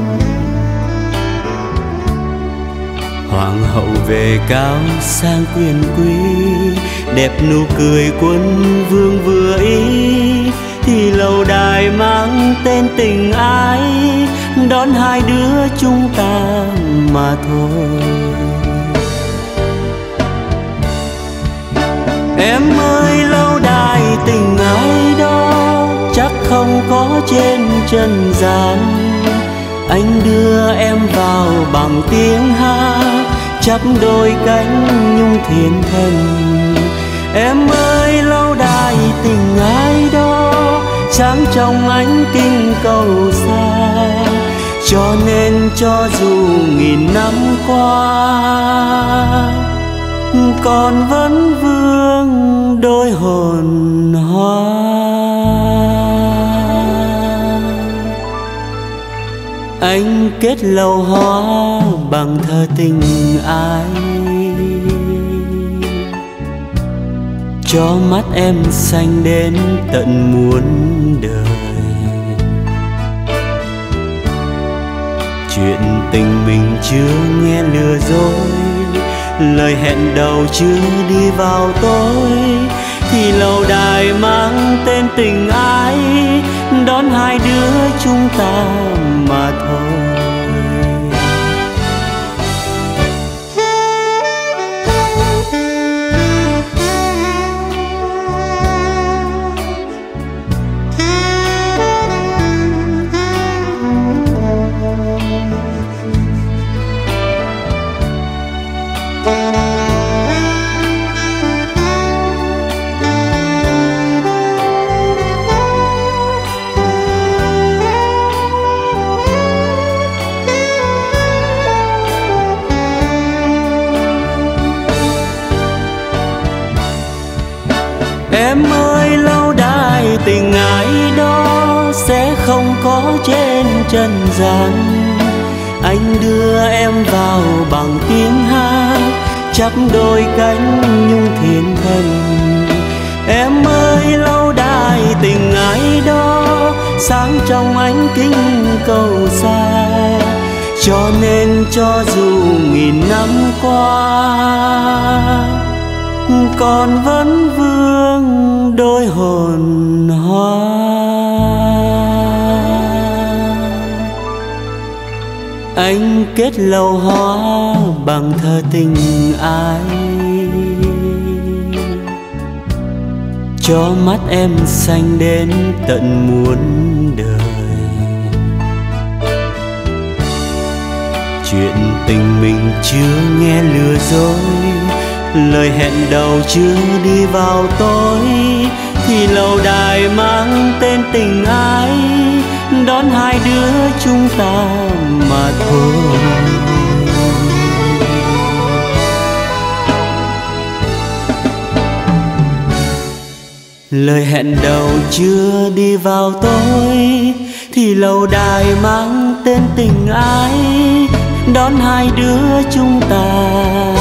Hoàng hậu về cao sang quyền quý, đẹp nụ cười quân vương vừa ý, thì lâu đài mang tên tình ái, đón hai đứa chúng ta mà thôi. Em ơi lâu đài tình ái đó chắc không có trên trần gian, anh đưa em vào bằng tiếng hát, chắp đôi cánh nhung thiên thần. Em ơi lâu đài tình ái đó sáng trong ánh kinh cầu xa, cho nên cho dù nghìn năm qua còn vẫn vương đôi hồn hoa. Anh kết lầu hoa bằng thơ tình ái, cho mắt em xanh đến tận muôn đời. Chuyện tình mình chưa nghe lừa dối, lời hẹn đầu chưa đi vào tối, thì lầu đài mang tên tình ái, đón hai đứa chúng ta mà thôi. Em ơi lâu đài tình ái đó sẽ không có trên trần gian. Anh đưa em vào bằng tiếng hát chắp đôi cánh nhung thiên thần. Em ơi lâu đài tình ái đó sáng trong ánh kính cầu xa, cho nên cho dù nghìn năm qua còn vẫn vương đôi hồn hoa. Anh kết lầu hoa bằng thơ tình ái, cho mắt em xanh đến tận muôn đời. Chuyện tình mình chưa nghe lừa dối, lời hẹn đầu chưa đi vào tối, thì lâu đài mang tên tình ái đón hai đứa chúng ta mà thôi. Lời hẹn đầu chưa đi vào tối, thì lâu đài mang tên tình ái đón hai đứa chúng ta